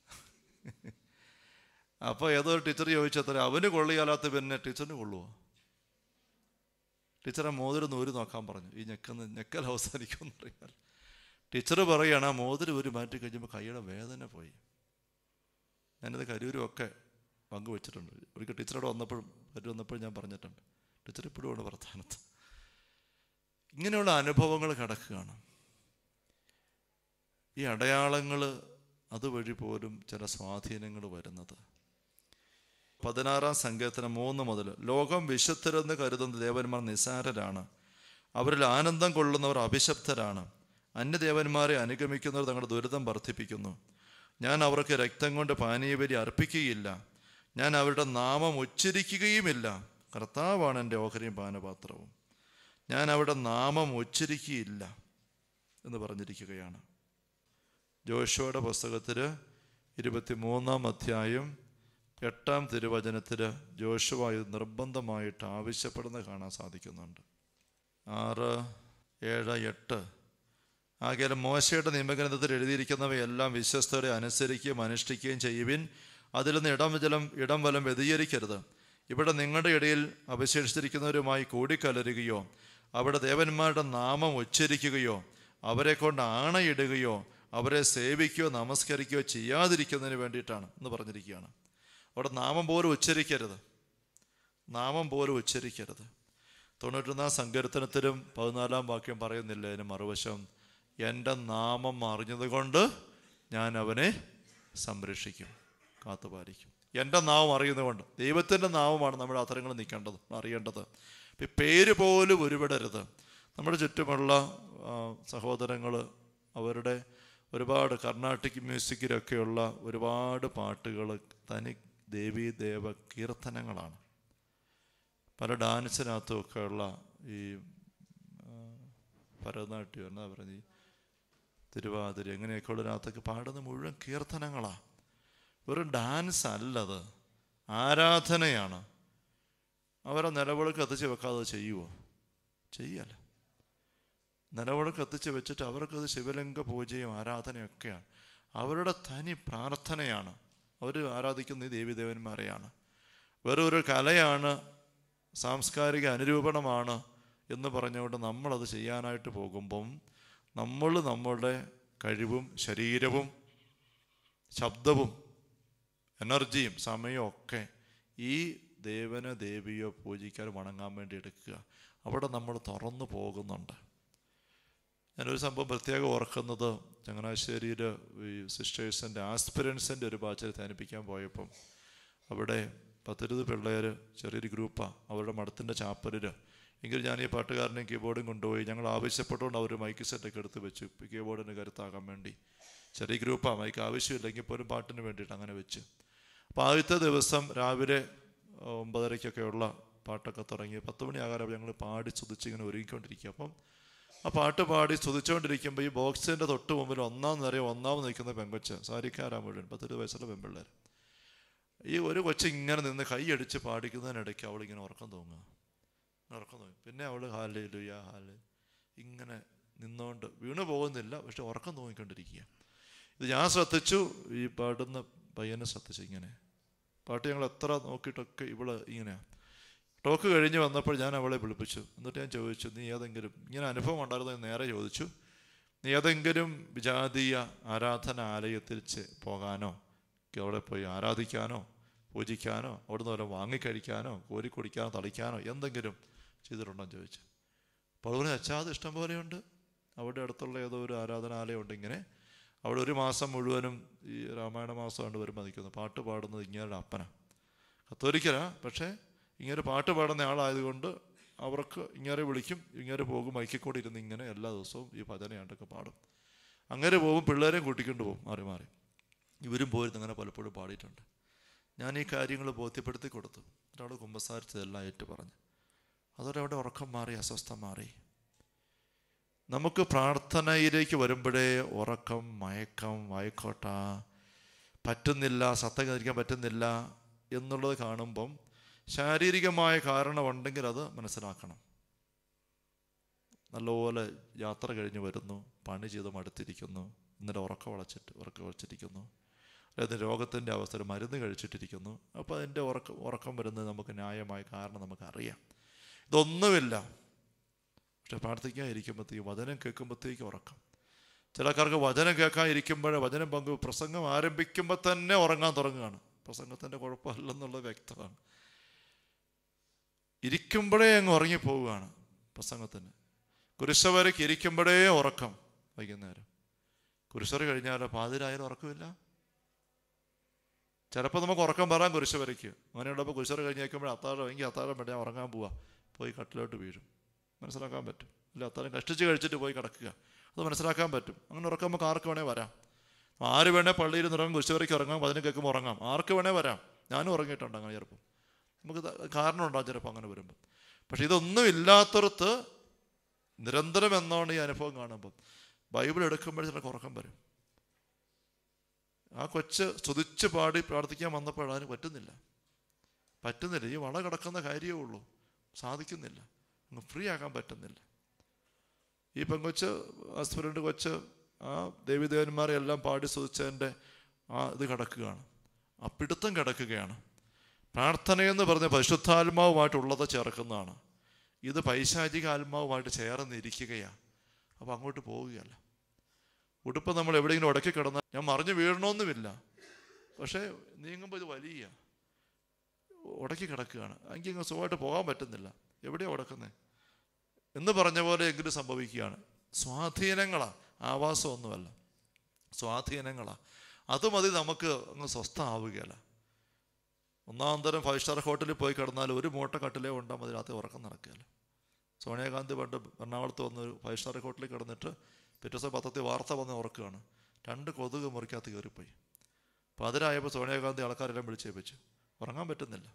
അപ്പോൾ ഏതോ ടീച്ചർ ചോദിച്ചത്ര അവന് കൊള്ളിയാലാത്ത പിന്നെ ടീച്ചറിന് കൊള്ളുമോ? ടീച്ചറെ മോതിരം നൂര് നോക്കാൻ പറഞ്ഞു. ഈ ഞെക്കൽ അവസാനിക്കുമെന്ന് അറിയാൽ ടീച്ചർ പറയുകയാണ്, ആ മോതിരം ഒരു മാറ്റി കഴിയുമ്പോൾ കൈയുടെ വേദന പോയി. ഞാനിത് കരൂരുമൊക്കെ പങ്കുവെച്ചിട്ടുണ്ട്. ഒരിക്കൽ ടീച്ചറോട് വന്നപ്പോഴും ഞാൻ പറഞ്ഞിട്ടുണ്ട്. ടീച്ചർ ഇപ്പോഴും ഉണ്ട് വർത്താനത്ത്. ഇങ്ങനെയുള്ള അനുഭവങ്ങൾ കിടക്കുകയാണ്. ഈ അടയാളങ്ങൾ അതുവഴി പോലും ചില സ്വാധീനങ്ങൾ വരുന്നത്. 16-ാം സങ്കീർത്തനം 3 മുതൽ, ലോകം വിശുദ്ധരെന്ന് കരുതുന്ന ദേവന്മാർ നിസാരരാണ്, അവരിൽ ആനന്ദം കൊള്ളുന്നവർ അഭിശപ്തരാണ്, അന്യദേവന്മാരെ അനുഗമിക്കുന്നവർ തങ്ങളുടെ ദുരിതം വർദ്ധിപ്പിക്കുന്നു. ഞാൻ അവർക്ക് രക്തം കൊണ്ട് പാനീയബലി അർപ്പിക്കുകയില്ല. ഞാൻ അവരുടെ നാമം ഉച്ചരിക്കുകയുമില്ല. കർത്താവാണ് എൻ്റെ ഓഹരിയും പാനപാത്രവും. ഞാൻ അവരുടെ നാമം ഉച്ചരിക്കുകയില്ല എന്ന് പറഞ്ഞിരിക്കുകയാണ്. ജോഷുവയുടെ പുസ്തകത്തിൽ 23-ാം അധ്യായം 8-ാം തിരുവചനത്തിൽ ജോഷുവ ഇത് നിർബന്ധമായിട്ട് ആവശ്യപ്പെടുന്നത് കാണാൻ സാധിക്കുന്നുണ്ട്. 6, 7, 8. ആകയാൽ മോശയുടെ നിയമഗ്രന്ഥത്തിൽ എഴുതിയിരിക്കുന്നവയെല്ലാം വിശ്വസ്തരെ അനുസരിക്കുകയും അനുഷ്ഠിക്കുകയും ചെയ്യുവിൻ. അതിൽ നിന്ന് ഇടം വലം വ്യതിചരിക്കരുത്. ഇവിടെ നിങ്ങളുടെ ഇടയിൽ അവശേഷിച്ചിരിക്കുന്നവരുമായി കൂടിക്കലരുകയോ അവിടെ ദേവന്മാരുടെ നാമം ഉച്ചരിക്കുകയോ അവരെ കൊണ്ട് ആണയിടുകയോ അവരെ സേവിക്കുകയോ നമസ്കരിക്കുകയോ ചെയ്യാതിരിക്കുന്നതിന് വേണ്ടിയിട്ടാണ് എന്ന് പറഞ്ഞിരിക്കുകയാണ്. അവിടെ നാമം പോലും ഉച്ചരിക്കരുത്. 91-ാം സങ്കീർത്തനത്തിലും 14-ാം വാക്യം പറയുന്നില്ല അതിന് മറുവശം, എൻ്റെ നാമം അറിഞ്ഞത് കൊണ്ട് ഞാൻ അവനെ സംരക്ഷിക്കും, കാത്തുപാലിക്കും. എൻ്റെ നാമം അറിയുന്നതുകൊണ്ട്. ദൈവത്തിൻ്റെ നാമമാണ് നമ്മുടെ അത്തരങ്ങൾ നിൽക്കേണ്ടത്, അറിയേണ്ടത്. പേര് പോലും ഉരുവിടരുത്. നമ്മുടെ ചുറ്റുമുള്ള സഹോദരങ്ങൾ അവരുടെ ഒരുപാട് കർണാട്ടിക് മ്യൂസിക്കിലൊക്കെയുള്ള ഒരുപാട് പാട്ടുകൾ തനി ദേവീദേവ കീർത്തനങ്ങളാണ്. പല ഡാൻസിനകത്തുമൊക്കെയുള്ള ഈ ഭരതനാട്യം എന്നാ പറഞ്ഞ് തിരുവാതിര എങ്ങനെയൊക്കെ ഉള്ളതിനകത്തൊക്കെ പാടുന്ന മുഴുവൻ കീർത്തനങ്ങളാണ്. വെറും ഡാൻസ് അല്ലത്, ആരാധനയാണ്. അവരെ നിലവിളക്ക് കത്തിച്ച് വെക്കാതെ ചെയ്യുമോ? ചെയ്യല്ല. നിലവിളക്ക് കത്തിച്ച് വെച്ചിട്ട് അവർക്കത് ശിവലിംഗ പൂജയും ആരാധനയൊക്കെയാണ്. അവരുടെ തനി പ്രാർത്ഥനയാണ്. അവർ ആരാധിക്കുന്ന ഈ ദേവീദേവന്മാരെയാണ്. വേറൊരു കലയാണ്, സാംസ്കാരിക അനുരൂപണമാണ് എന്ന് പറഞ്ഞുകൊണ്ട് നമ്മളത് ചെയ്യാനായിട്ട് പോകുമ്പം നമ്മൾ നമ്മളുടെ കഴിവും ശരീരവും ശബ്ദവും എനർജിയും സമയവും ഒക്കെ ഈ ദേവനെ ദേവിയോ പൂജിക്കാൻ വണങ്ങാൻ വേണ്ടി എടുക്കുക. അവിടെ നമ്മൾ തുറന്നു പോകുന്നുണ്ട്. ഞാനൊരു സംഭവം പ്രത്യേകം ഓർക്കുന്നത്, ചങ്ങനാശ്ശേരിയിൽ ഈ സിസ്റ്റേഴ്സിൻ്റെ ആസ്പിരൻസിൻ്റെ ഒരു ബാച്ചിൽ ധ്യാനിപ്പിക്കാൻ പോയപ്പം അവിടെ 10-20 പിള്ളേർ ചെറിയൊരു ഗ്രൂപ്പാണ്. അവരുടെ മഠത്തിൻ്റെ ചാപ്പലിൽ. എങ്കിലും ഞാൻ ഈ പാട്ടുകാരനെയും കീബോർഡും കൊണ്ടുപോയി ഞങ്ങൾ ആവശ്യപ്പെട്ടുകൊണ്ട് അവർ മൈക്ക് സെറ്റൊക്കെ എടുത്ത് വെച്ചു, കീബോർഡിന് കരുത്താകാൻ വേണ്ടി. ചെറിയ ഗ്രൂപ്പാണ്, മൈക്ക് ആവശ്യമില്ലെങ്കിൽ പോലും പാട്ടിന് വേണ്ടിയിട്ട് അങ്ങനെ വെച്ച്. അപ്പോൾ ആദ്യത്തെ ദിവസം രാവിലെ 9:30-ക്കൊക്കെയുള്ള പാട്ടൊക്കെ തുടങ്ങി 10 മണിയാകാതെ ഞങ്ങൾ പാടി സ്തുതിച്ച് ഇങ്ങനെ ഒരുങ്ങിക്കൊണ്ടിരിക്കുക. അപ്പം ആ പാട്ട് പാടി സ്തുതിച്ചുകൊണ്ടിരിക്കുമ്പോൾ ഈ ബോക്സിൻ്റെ തൊട്ട് മുമ്പിൽ ഒന്നാമത് നിൽക്കുന്ന പെങ്കൊച്ച്, സാരിക്കാരാ മുഴുവൻ 10-20 വയസ്സുള്ള പെൺപിള്ളേർ. ഈ ഒരു കൊച്ച് ഇങ്ങനെ നിന്ന് കൈയടിച്ച് പാടിക്കുന്നതിനിടയ്ക്ക് അവളിങ്ങനെ ഉറക്കം തോന്നുക. പിന്നെ അവൾ ഹാലേലൂയ ഇങ്ങനെ നിന്നുകൊണ്ട് വീണു പോകുന്നില്ല, പക്ഷെ ഉറക്കം തോന്നിക്കൊണ്ടിരിക്കുക. ഇത് ഞാൻ ശ്രദ്ധിച്ചു, ഈ പാടുന്ന പയ്യനെ ശ്രദ്ധിച്ചു. ഇങ്ങനെ പാട്ട് ഞങ്ങൾ എത്ര നോക്കിയിട്ടൊക്കെ ഇവള് ഇങ്ങനെയാണ്. ടോക്ക് കഴിഞ്ഞ് വന്നപ്പോൾ ഞാൻ അവളെ വിളിപ്പിച്ചു. എന്നിട്ട് ഞാൻ ചോദിച്ചു, നീ ഏതെങ്കിലും ഇങ്ങനെ അനുഭവം ഉണ്ടായിരുന്നോ? നേരെ ചോദിച്ചു, നീ ഏതെങ്കിലും വിജാതീയ ആരാധനാലയത്തിൽ പോകാനോ അവിടെ പോയി ആരാധിക്കാനോ പൂജിക്കാനോ അവിടുന്ന് വല്ലതും വാങ്ങിക്കഴിക്കാനോ കോരി കുടിക്കാനോ തളിക്കാനോ എന്തെങ്കിലും ചെയ്തിട്ടുണ്ടോ എന്ന് ചോദിച്ചു. അപ്പോൾ അതുപോലെ അച്ചാത് ഇഷ്ടം പോലെയുണ്ട്. അവിടെ അടുത്തുള്ള ഏതോ ഒരു ആരാധനാലയം ഉണ്ട്. ഇങ്ങനെ അവിടെ ഒരു മാസം മുഴുവനും ഈ രാമായണ മാസമാണ് വരുമ്പോൾ നിൽക്കുന്നത്. പാട്ട് പാടുന്നത് ഇങ്ങേരുടെ അപ്പനാണ്, കത്തോലിക്കലാ. പക്ഷേ ഇങ്ങനെ പാട്ട് പാടുന്ന ആളായതുകൊണ്ട് അവർക്ക് ഇങ്ങനെ വിളിക്കും, ഇങ്ങനെ പോകും, മൈക്കിക്കൂടെ ഇരുന്ന് ഇങ്ങനെ എല്ലാ ദിവസവും ഈ ഭജനയാണ്ടൊക്കെ പാടും. അങ്ങനെ പോകും, പിള്ളേരെയും കൂട്ടിക്കൊണ്ട് പോകും മാറി മാറി. ഇവരും പോയിരുന്നു അങ്ങനെ പലപ്പോഴും പാടിയിട്ടുണ്ട്. ഞാൻ ഈ കാര്യങ്ങൾ ബോധ്യപ്പെടുത്തി കൊടുത്തു. ഒരാൾ കുമ്പസാരിച്ചതെല്ലാം ഏറ്റു പറഞ്ഞു. അതോടെ അവിടെ ഉറക്കം മാറി, അസ്വസ്ഥം മാറി. നമുക്ക് പ്രാർത്ഥനയിലേക്ക് വരുമ്പോഴേ ഉറക്കം, മയക്കം, വായിക്കോട്ട പറ്റുന്നില്ല, സത്തം ധരിക്കാൻ പറ്റുന്നില്ല എന്നുള്ളത് കാണുമ്പം ശാരീരികമായ കാരണമുണ്ടെങ്കിൽ അത് മനസ്സിലാക്കണം. നല്ലപോലെ യാത്ര കഴിഞ്ഞ് വരുന്നു, പണി ചെയ്ത് മടുത്തിരിക്കുന്നു, ഇന്നലെ ഉറക്കം വളച്ചിരിക്കുന്നു, അതായത് രോഗത്തിൻ്റെ അവസ്ഥയിൽ മരുന്ന് കഴിച്ചിട്ടിരിക്കുന്നു. അപ്പോൾ അതിൻ്റെ ഉറക്കം വരുന്നത് നമുക്ക് ന്യായമായ കാരണം നമുക്കറിയാം. ഇതൊന്നുമില്ല. പക്ഷെ പ്രാർത്ഥിക്കാൻ ഇരിക്കുമ്പോഴത്തേക്ക് വചനം കേൾക്കുമ്പോഴത്തേക്ക് ഉറക്കം. ചിലക്കാർക്ക് വചനം കേൾക്കാൻ ഇരിക്കുമ്പോഴേ വചനം പ്രസംഗം ആരംഭിക്കുമ്പോൾ തന്നെ ഉറങ്ങാൻ തുടങ്ങുകയാണ്. പ്രസംഗത്തിൻ്റെ കുഴപ്പമില്ലെന്നുള്ളത് വ്യക്തമാണ്. ഇരിക്കുമ്പോഴേ അങ്ങ് ഉറങ്ങിപ്പോവുകയാണ് പ്രസംഗത്തിന്. കുരിശവരയ്ക്ക് ഇരിക്കുമ്പോഴേ ഉറക്കം. വൈകുന്നേരം കുരിശവര കഴിഞ്ഞാൽ പാതിരായാലും ഉറക്കമില്ല. ചിലപ്പോൾ നമുക്ക് ഉറക്കം വരാൻ കുരിശവരയ്ക്ക്. അങ്ങനെയുള്ളപ്പോൾ കുരിശവര കഴിഞ്ഞേക്കുമ്പോൾ അത്താഴം വേണ്ടി ഞാൻ ഉറങ്ങാൻ പോവുക, പോയി കട്ടിലോട്ട് വീഴും. മനസ്സിലാക്കാൻ പറ്റും. ഇല്ല, അത്താഴം കഷ്ടിച്ച് കഴിച്ചിട്ട് പോയി കിടക്കുക, അത് മനസ്സിലാക്കാൻ പറ്റും. അങ്ങനെ ഉറക്കം നമുക്ക് ആർക്ക് വേണേൽ വരാം. ആര് വേണേൽ പള്ളിയിൽ നിന്ന് ഇറങ്ങും, കുരിശുവരയ്ക്ക് ഇറങ്ങാം, അതിന് കേൾക്കുമ്പോൾ ഉറങ്ങാം, ആർക്ക് വേണേൽ വരാം. ഞാനും ഉറങ്ങിയിട്ടുണ്ട് അങ്ങനെ ചിലപ്പം. നമുക്ക് കാരണമുണ്ടാകും ചിലപ്പോൾ അങ്ങനെ വരുമ്പം. പക്ഷെ ഇതൊന്നും ഇല്ലാത്തടത്ത് നിരന്തരം എന്നാണ് ഈ അനുഭവം കാണുമ്പം. ബൈബിൾ എടുക്കുമ്പോൾ ചിലർക്ക് ഉറക്കം വരും. ആ കൊച്ച് സ്തുതിച്ച് പാടി പ്രാർത്ഥിക്കാൻ വന്നപ്പോൾ അതിന് പറ്റുന്നില്ല. ഈ വള കിടക്കുന്ന കാര്യമേ ഉള്ളൂ, സാധിക്കുന്നില്ല, അങ്ങ് ഫ്രീ ആക്കാൻ പറ്റുന്നില്ല. ഈ പെങ്കൊച്ച് ആസ്പിരൻ്റ് കൊച്ച് ആ ദേവീദേവന്മാരെ എല്ലാം പാടി സ്തുതിച്ചതിൻ്റെ ആ ഇത് കിടക്കുകയാണ്, ആ പിടുത്തം കിടക്കുകയാണ്. പ്രാർത്ഥനയെന്ന് പറഞ്ഞ പരിശുദ്ധാത്മാവുമായിട്ടുള്ളത് ചേർക്കുന്നതാണ്. ഇത് പൈശാചിക ആത്മാവുമായിട്ട് ചേർന്നിരിക്കുകയാണ്. അപ്പോൾ അങ്ങോട്ട് പോവുകയല്ല. ഉടുപ്പ് നമ്മൾ എവിടെയെങ്കിലും ഉടക്കി കിടന്നാൽ ഞാൻ മറിഞ്ഞ് വീഴണമെന്നുമില്ല, പക്ഷേ നീങ്ങുമ്പോൾ ഇത് വലിയ ഉടക്കി കിടക്കുകയാണ്. എനിക്ക് ഇങ്ങനെ സുഖമായിട്ട് പോകാൻ പറ്റുന്നില്ല. എവിടെയാണ് ഉടക്കുന്നത് എന്ന് പറഞ്ഞ പോലെ എങ്കിലും സംഭവിക്കുകയാണ്. സ്വാധീനങ്ങളാണ്, ആവാസമൊന്നുമല്ല, സ്വാധീനങ്ങളാണ്. അതുമതി നമുക്ക് അങ്ങ് സ്വസ്ഥമാവുകയല്ല. ഒന്നാം തരം 5 സ്റ്റാർ ഹോട്ടലിൽ പോയി കിടന്നാൽ ഒരു മൂട്ട കട്ടിലേ ഉണ്ടാകും, അതിനകത്ത് ഉറക്കം നടക്കുകയല്ല. സോണിയാഗാന്ധി പണ്ട് എറണാകുളത്ത് വന്ന് 5 സ്റ്റാർ ഹോട്ടലിൽ കിടന്നിട്ട് പിറ്റേ ദിവസം പത്രത്തിൽ വാർത്ത വന്ന് ഉറക്കുകയാണ്. 2 കൊതുക് മുറിക്കകത്ത് കയറിപ്പോയി. അപ്പോൾ അതിലായപ്പോൾ സോണിയാഗാന്ധി ആൾക്കാരെല്ലാം വിളിച്ചേപ്പിച്ചു. ഉറങ്ങാൻ പറ്റുന്നില്ല.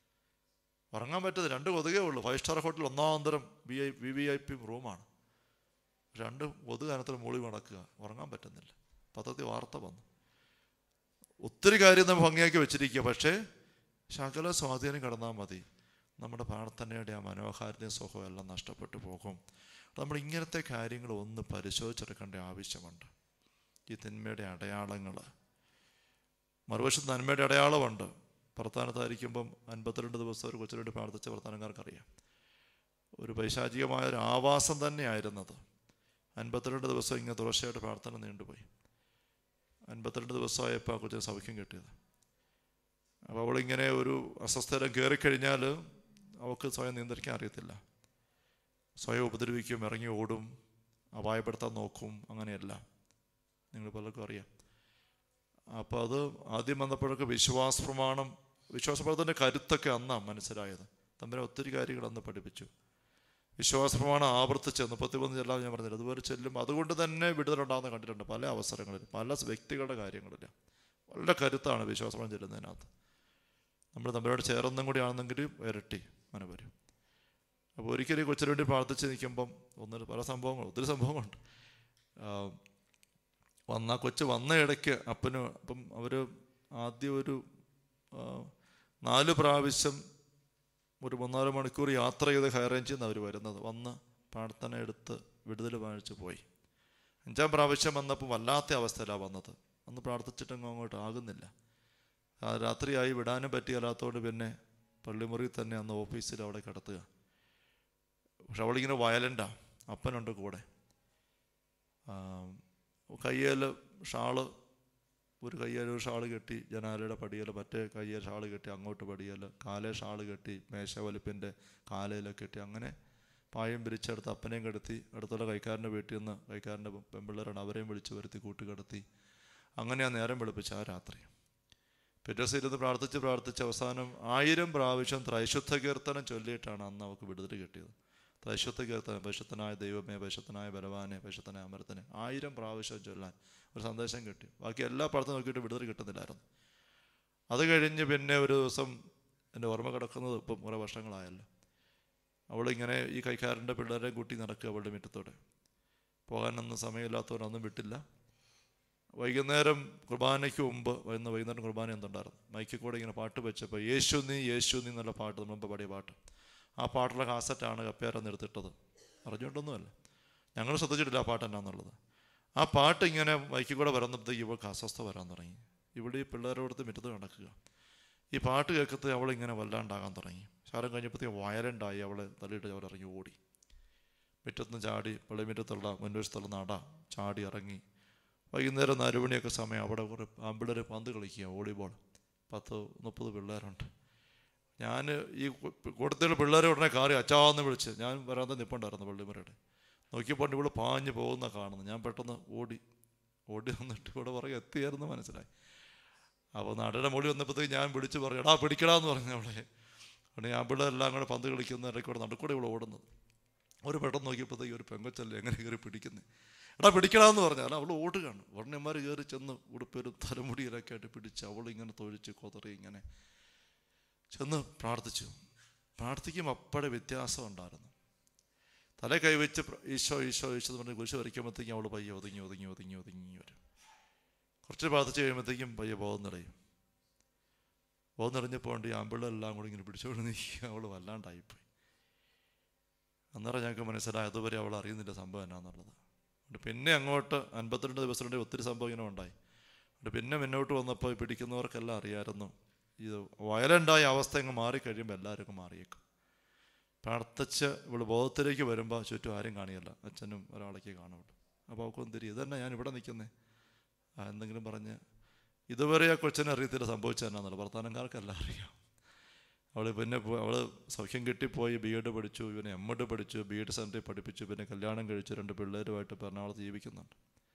2 കൊതുകേ ഉള്ളൂ. 5 സ്റ്റാർ ഹോട്ടൽ ഒന്നാം തരം VIP റൂമാണ്. 2 കൊതുക് അതിനകത്ത് മൂളി നടക്കുക, ഉറങ്ങാൻ പറ്റുന്നില്ല. പത്രത്തിൽ വാർത്ത വന്നു. ഒത്തിരി കാര്യം നമ്മൾ ഭംഗിയാക്കി വെച്ചിരിക്കുക, പക്ഷേ ശകല സ്വാധീനം കിടന്നാൽ മതി, നമ്മുടെ പ്രാർത്ഥനയുടെ ആ മനോഹാരിതയും സുഖവും എല്ലാം നഷ്ടപ്പെട്ടു പോകും. നമ്മൾ ഇങ്ങനത്തെ കാര്യങ്ങൾ ഒന്ന് പരിശോധിച്ചെടുക്കേണ്ട ആവശ്യമുണ്ട്. ഈ തിന്മയുടെ അടയാളങ്ങൾ, മറുവശത്ത് നന്മയുടെ അടയാളമുണ്ട്. പ്രസ്ഥാനത്തായിരിക്കുമ്പം 52 ദിവസം ഒരു കൊച്ചിനു വേണ്ടി പ്രാർത്ഥിച്ച പ്രസ്ഥാനക്കാർക്കറിയാം. ഒരു പൈശാചികമായ ഒരു ആവാസം തന്നെയായിരുന്നത്. 52 ദിവസം ഇങ്ങനെ തുടർച്ചയായിട്ട് പ്രാർത്ഥന നീണ്ടുപോയി. 52 ദിവസമായപ്പോൾ ആ കൊച്ചിന് സൗഖ്യം കിട്ടിയത്. അപ്പോൾ അവളിങ്ങനെ ഒരു അസ്വസ്ഥതരം കയറിക്കഴിഞ്ഞാൽ അവൾക്ക് സ്വയം നിയന്ത്രിക്കാൻ അറിയത്തില്ല. സ്വയം ഉപദ്രവിക്കും, ഇറങ്ങി ഓടും, അപായപ്പെടുത്താൻ നോക്കും, അങ്ങനെയല്ല. നിങ്ങൾ പലർക്കും അറിയാം. അപ്പോൾ അത് ആദ്യം വന്നപ്പോഴൊക്കെ വിശ്വാസപ്രമാണത്തിൻ്റെ കരുത്തൊക്കെ അന്നാണ് മനസ്സിലായത്. തമ്മിൽ ഒത്തിരി കാര്യങ്ങൾ അന്ന് പഠിപ്പിച്ചു. വിശ്വാസപ്രമാണം ആവർത്തിച്ച് 33 ചെല്ലാം ഞാൻ പറഞ്ഞില്ല, അതുപോലെ ചെല്ലും. അതുകൊണ്ട് തന്നെ വിടുതലുണ്ടാകുന്ന കണ്ടിട്ടുണ്ട് പല അവസരങ്ങളിൽ, പല വ്യക്തികളുടെ കാര്യങ്ങളിൽ. വളരെ കരുത്താണ് വിശ്വാസപ്രമാണം ചെല്ലുന്നതിനകത്ത്. നമ്മൾ തമ്മിലോട് ചേർന്നും കൂടി ആണെന്നെങ്കിൽ ഇരട്ടി അങ്ങനെ വരും. അപ്പോൾ ഒരിക്കലും കൊച്ചിന് വേണ്ടി പ്രാർത്ഥിച്ച് നിൽക്കുമ്പം പല സംഭവങ്ങളും, ഒത്തിരി സംഭവങ്ങളുണ്ട്. കൊച്ച് വന്ന ഇടയ്ക്ക് അപ്പം അവർ ആദ്യം ഒരു 4 പ്രാവശ്യം ഒരു 3-4 മണിക്കൂർ യാത്ര ചെയ്ത് ഹൈ റേഞ്ചിൽ നിന്ന് അവർ വരുന്നത്. വന്ന് പ്രാർത്ഥന എടുത്ത് വിടുതൽ വാങ്ങിച്ച് പോയി. 5-ാം പ്രാവശ്യം വന്നപ്പോൾ വല്ലാത്ത അവസ്ഥയിലാണ് വന്നത്. അന്ന് പ്രാർത്ഥിച്ചിട്ടങ്ങ് അങ്ങോട്ട് ആകുന്നില്ല. രാത്രിയായി വിടാനും പറ്റിയല്ലാത്തതുകൊണ്ട് പിന്നെ പള്ളിമുറി തന്നെ അന്ന് ഓഫീസിൽ അവിടെ കിടത്തുക. പക്ഷെ അവളിങ്ങനെ വയലൻ്റാണ്. അപ്പനുണ്ട് കൂടെ. കയ്യേൽ ഷാള്, ഒരു കയ്യേൽ ഒരു ഷാള് കെട്ടി ജനാലയുടെ പടിയേൽ, മറ്റേ കയ്യേൽ ഷാള് കെട്ടി അങ്ങോട്ട് പടിയേൽ, കാലേ ഷാള് കെട്ടി മേശ വലിപ്പിൻ്റെ കാലയിലൊക്കെ കെട്ടി, അങ്ങനെ പായം പിരിച്ചെടുത്ത് അപ്പനെയും കിടത്തി. അടുത്തുള്ള കൈക്കാരൻ്റെ വീട്ടിൽ നിന്ന്, കൈക്കാരൻ്റെ പെൺപിള്ളേരാണ്, അവരെയും വിളിച്ച് വരുത്തി കൂട്ടുകിടത്തി. അങ്ങനെയാണ് നേരം വെളുപ്പിച്ച് ആ രാത്രി. പിറ്റേ ദിവസം ഇരുന്ന് പ്രാർത്ഥിച്ച് അവസാനം 1000 പ്രാവശ്യം ത്രൈശുദ്ധ കീർത്തനം ചൊല്ലിയിട്ടാണ് അന്ന് അവൾക്ക് വിടുതൽ കിട്ടിയത്. ത്രൈശുദ്ധ കീർത്തനം, പരിശുദ്ധനായ ദൈവമേ, പരിശുദ്ധനായ ബലവാനെ, പരിശുദ്ധനായ അമരത്തിനെ 1000 പ്രാവശ്യം ചൊല്ലാൻ ഒരു സന്ദേശം കിട്ടി. ബാക്കി എല്ലാ പ്രാർത്ഥന നോക്കിയിട്ട് വിടുതൽ കിട്ടുന്നില്ലായിരുന്നു. അത് കഴിഞ്ഞ് പിന്നെ ഒരു ദിവസം എൻ്റെ ഓർമ്മ കിടക്കുന്നത്, ഇപ്പം കുറേ വർഷങ്ങളായല്ലോ, അവളിങ്ങനെ ഈ കൈക്കാരൻ്റെ പിള്ളേരെ കൂട്ടി നടക്കുക അവളുടെ മുറ്റത്തോടെ. പോകാനൊന്നും സമയമില്ലാത്തവരൊന്നും വിട്ടില്ല. വൈകുന്നേരം കുർബാനയ്ക്ക് മുമ്പ് വൈകുന്നേരം കുർബാന എന്തുണ്ടായിരുന്നു, മൈക്കിൽ കൂടെ ഇങ്ങനെ പാട്ട് വെച്ചപ്പോൾ യേശു നീ എന്നുള്ള പാട്ട്, നമ്മൾ മുമ്പ് പാടിയ പാട്ട്, ആ പാട്ടുള്ള കാസറ്റാണ് കപ്പ്യാരെന്ന് എടുത്തിട്ടത്. അറിഞ്ഞുകൊണ്ടൊന്നുമല്ല, ഞങ്ങൾ ശ്രദ്ധിച്ചിട്ടില്ല ആ പാട്ട് എന്നാന്നുള്ളത്. ആ പാട്ട് ഇങ്ങനെ മൈക്കിൽ കൂടെ വരുന്നപ്പോഴത്തേക്ക് ഇവൾക്ക് അസ്വസ്ഥ വരാൻ തുടങ്ങി. ഇവിടെ ഈ പിള്ളേരോടത്ത് മുറ്റത്ത് നടക്കുക, ഈ പാട്ട് കേൾക്കത്ത് അവളിങ്ങനെ വല്ലാണ്ടാകാൻ തുടങ്ങി. ശാരം കഴിഞ്ഞപ്പോഴത്തേക്ക് വയലൻ്റായി. അവളെ തള്ളിയിട്ട് അവൾ ഇറങ്ങി ഓടി. മുറ്റത്തുനിന്ന് ചാടി പള്ളിമുറ്റത്തുള്ള മുൻവശത്തുള്ള നട ചാടി ഇറങ്ങി. വൈകുന്നേരം 4 മണിയൊക്കെ സമയം അവിടെ കുറേ ആമ്പിള്ളേർ പന്ത് കളിക്കുക, വോളിബോൾ. 10-30 പിള്ളേരുണ്ട്. ഞാൻ ഈ കൂട്ടത്തിലുള്ള പിള്ളേരെ ഉടനെ കാറി അച്ചാന്ന് വിളിച്ച്, ഞാൻ വരാതെ നിൽപ്പുണ്ടായിരുന്നു പള്ളിമുറയുടെ. നോക്കിയപ്പോൾ ഇവിടെ പാഞ്ഞ് പോകുന്ന കാണുന്നു. ഞാൻ പെട്ടെന്ന് ഓടി വന്നിട്ട് ഇവിടെ പുറകെ എത്തിയായിരുന്നു മനസ്സിലായി. അപ്പോൾ നടയുടെ മുകളിൽ വന്നപ്പോഴത്തേക്ക് ഞാൻ വിളിച്ച് പറഞ്ഞു, എടാ പിടിക്കടാന്ന് പറഞ്ഞു അവളെ. അവിടെ ഞാൻ പിള്ളേരെല്ലാം കൂടെ പന്ത് കളിക്കുന്ന ഇടയ്ക്കൂടെ നടുക്കൂടെ ഇവിടെ ഓടുന്നത്. ഒരു പെട്ടെന്ന് നോക്കിയപ്പോഴത്തേക്ക് ഒരു പെങ്കൊച്ചല്ലേ എങ്ങനെ കയറി പിടിക്കുന്നത്. എടാ പിടിക്കണമെന്ന് പറഞ്ഞാൽ അവൾ ഓടുകയാണ്. ഉടനെമാർ കയറി ചെന്ന് ഉടുപ്പൊരു തലമുടിയിലൊക്കെ ആയിട്ട് പിടിച്ച് അവളിങ്ങനെ തൊഴിച്ച് കൊതറി ഇങ്ങനെ ചെന്ന് പ്രാർത്ഥിച്ചു. പ്രാർത്ഥിക്കുമ്പോൾ അപ്പോഴേ വ്യത്യാസം ഉണ്ടായിരുന്നു. തല കൈവച്ച് ഈശോ ഈശോ ഈശോ എന്ന് പറഞ്ഞ് കുരിശ് വരയ്ക്കുമ്പോഴത്തേക്കും അവൾ പയ്യെ ഒതുങ്ങി ഒതുങ്ങി ഒതുങ്ങി ഒതുങ്ങി വരും. കുറച്ച് പ്രാർത്ഥിച്ച് കഴിയുമ്പോഴത്തേക്കും പയ്യെ ബോധം നിറയും. ബോധം നിറഞ്ഞപ്പോൾ ഈ ആമ്പിള്ളെല്ലാം കൂടി ഇങ്ങനെ പിടിച്ചുകൊണ്ട് നിൽക്കുക. അവൾ വല്ലാണ്ടായിപ്പോയി. അന്നേരം ഞങ്ങൾക്ക് മനസ്സിലായി അതുവരെ അവൾ അറിയുന്നില്ല സംഭവം എന്നാന്നുള്ളത്. പിന്നെ അങ്ങോട്ട് 52 ദിവസത്തിൻ്റെ ഒത്തിരി സംഭവം ഇങ്ങനെ ഉണ്ടായി. പിന്നെ മുന്നോട്ട് വന്നപ്പോൾ പിടിക്കുന്നവർക്കെല്ലാം അറിയാമായിരുന്നു ഇത് വയലൻ്റായ അവസ്ഥ അങ്ങ് മാറിക്കഴിയുമ്പോൾ എല്ലാവർക്കും മാറിയേക്കും. പ്രാർത്ഥിച്ച് ഇവൾ ബോധത്തിലേക്ക് വരുമ്പോൾ ചുറ്റും ആരും കാണിയല്ല, അച്ഛനും ഒരാളേക്ക് കാണുള്ളൂ. അപ്പോൾ അവൾക്കൊന്നും തിരിയും, ഇതന്നെ ഞാൻ ഇവിടെ നിൽക്കുന്നേ എന്തെങ്കിലും പറഞ്ഞ്. ഇതുവരെ ആ കൊച്ചിനെ അറിയത്തില്ല സംഭവിച്ചതെന്നാന്നുള്ളത്, വർത്തമാനക്കാർക്കെല്ലാം അറിയാം. പിന്നെ അവൾ സൗഖ്യം കിട്ടിപ്പോയി, BEd പഠിച്ചു, ഇവനെ MEd പഠിച്ചു, BEd സെൻറ്ററിൽ പഠിപ്പിച്ചു, പിന്നെ കല്യാണം കഴിച്ചു, 2 പിള്ളേരുമായിട്ട് എറണാകുളത്ത് ജീവിക്കുന്നുണ്ട്.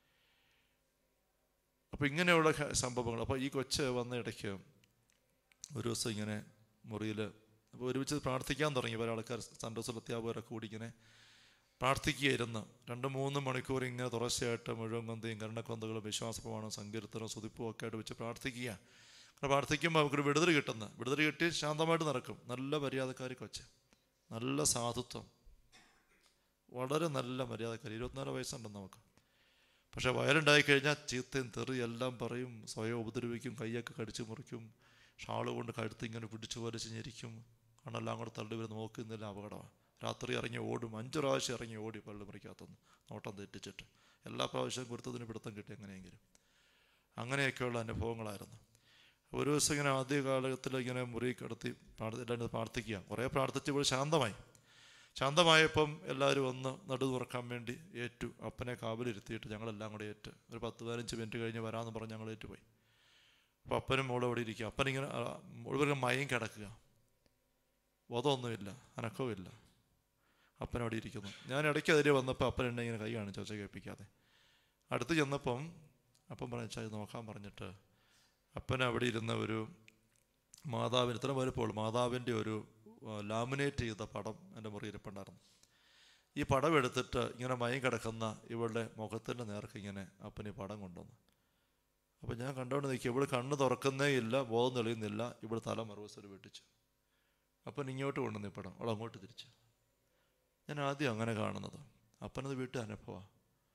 അപ്പോൾ ഇങ്ങനെയുള്ള സംഭവങ്ങൾ. അപ്പോൾ ഈ കൊച്ച് വന്ന ഇടയ്ക്ക് ഒരു ദിവസം ഇങ്ങനെ മുറിയിൽ അപ്പോൾ ഒരുമിച്ച് പ്രാർത്ഥിക്കാൻ തുടങ്ങി. പല ആൾക്കാർ സന്തോഷ അധ്യാപകരൊക്കെ കൂടി ഇങ്ങനെ പ്രാർത്ഥിക്കുകയായിരുന്നു. 2-3 മണിക്കൂർ ഇങ്ങനെ തുടർച്ചയായിട്ട് മുഴുവൻ കൊന്തയും കരുണക്കൊന്തകളും വിശ്വാസപ്രമാണവും സങ്കീർത്തനവും സ്തുതിപ്പും ഒക്കെ ആയിട്ട് വെച്ച് പ്രാർത്ഥിക്കുക. അങ്ങനെ പ്രാർത്ഥിക്കുമ്പോൾ നമുക്കൊരു വിടുതൽ കിട്ടി ശാന്തമായിട്ട് നടക്കും. നല്ല മര്യാദക്കാരി കൊച്ച്, നല്ല സാധുത്വം, വളരെ നല്ല മര്യാദക്കാരി. 24 വയസ്സുണ്ടെന്ന് നമുക്ക്. പക്ഷേ വയലുണ്ടായിക്കഴിഞ്ഞാൽ ചീത്തയും തെറി എല്ലാം പറയും, സ്വയം ഉപദ്രവിക്കും, കൈയൊക്കെ കടിച്ചു മുറിക്കും, ഷാള് കൊണ്ട് കഴുത്ത് ഇങ്ങനെ പിടിച്ചു വലിച്ച് ഞെരിക്കും, കണ്ണെല്ലാം കൂടെ തള്ളി വരുന്ന നോക്കുന്നില്ല, അപകടമാണ്. രാത്രി ഇറങ്ങി ഓടും, 5 പ്രാവശ്യം ഇറങ്ങി ഓടി പള്ളി മുറിക്കകത്തുനിന്ന് നോട്ടം തെറ്റിച്ചിട്ട്. എല്ലാ പ്രാവശ്യവും കുരുത്തതിന് പിടുത്തം കിട്ടി എങ്ങനെയെങ്കിലും. അങ്ങനെയൊക്കെയുള്ള അനുഭവങ്ങളായിരുന്നു. ഒരു ദിവസം ഇങ്ങനെ ആദ്യ കാലത്തിൽ ഇങ്ങനെ മുറി കിടത്തി എല്ലാവരും പ്രാർത്ഥിക്കുക. കുറേ പ്രാർത്ഥിച്ചപ്പോൾ ശാന്തമായപ്പം എല്ലാവരും ഒന്ന് നടു തുറക്കാൻ വേണ്ടി ഏറ്റു. അപ്പനെ കാവലിരുത്തിയിട്ട് ഞങ്ങളെല്ലാം കൂടെ ഏറ്റ് ഒരു 10-15 മിനിറ്റ് കഴിഞ്ഞ് വരാമെന്ന് പറഞ്ഞ് ഞങ്ങൾ ഏറ്റുപോയി. അപ്പോൾ അപ്പനും മോളും അവിടെ ഇരിക്കുക. അപ്പനിങ്ങനെ മുഴുവൻ മയം കിടക്കുക, ബോധമൊന്നുമില്ല, അനക്കവുമില്ല. അപ്പനവിടെ ഇരിക്കുന്നു. ഞാൻ ഇടയ്ക്ക് അതിൽ വന്നപ്പോൾ അപ്പൻ എന്നെ ഇങ്ങനെ കൈ കാണിച്ചു ഒച്ച കേൾപ്പിക്കാതെ. അടുത്ത് ചെന്നപ്പം അപ്പം പറഞ്ഞാൽ നോക്കാൻ പറഞ്ഞിട്ട് അപ്പൻ അവിടെ ഇരുന്ന ഒരു മാതാവിന് ഇത്ര വലുപ്പമുള്ളൂ, മാതാവിൻ്റെ ഒരു ലാമിനേറ്റ് ചെയ്ത പടം എൻ്റെ മുറിയിരിപ്പുണ്ടായിരുന്നു. ഈ പടം എടുത്തിട്ട് ഇങ്ങനെ മയം കിടക്കുന്ന ഇവളുടെ മുഖത്തിൻ്റെ നേർക്ക് ഇങ്ങനെ അപ്പൻ ഈ പടം കൊണ്ടുവന്നു. അപ്പം ഞാൻ കണ്ടുകൊണ്ട് നിൽക്കുക. ഇവിടെ കണ്ണ് തുറക്കുന്നേ ഇല്ല, ബോധം തെളിയുന്നില്ല, ഇവിടെ തല മറുവശത്ത് വെട്ടിച്ചു. അപ്പൻ ഇങ്ങോട്ട് കൊണ്ടുവന്നു ഈ പടം, അവൾ അങ്ങോട്ട് തിരിച്ചു. ഞാൻ ആദ്യം അങ്ങനെ കാണുന്നത്. അപ്പനത് വീട്ടിൽ അനുഭവമാണ്.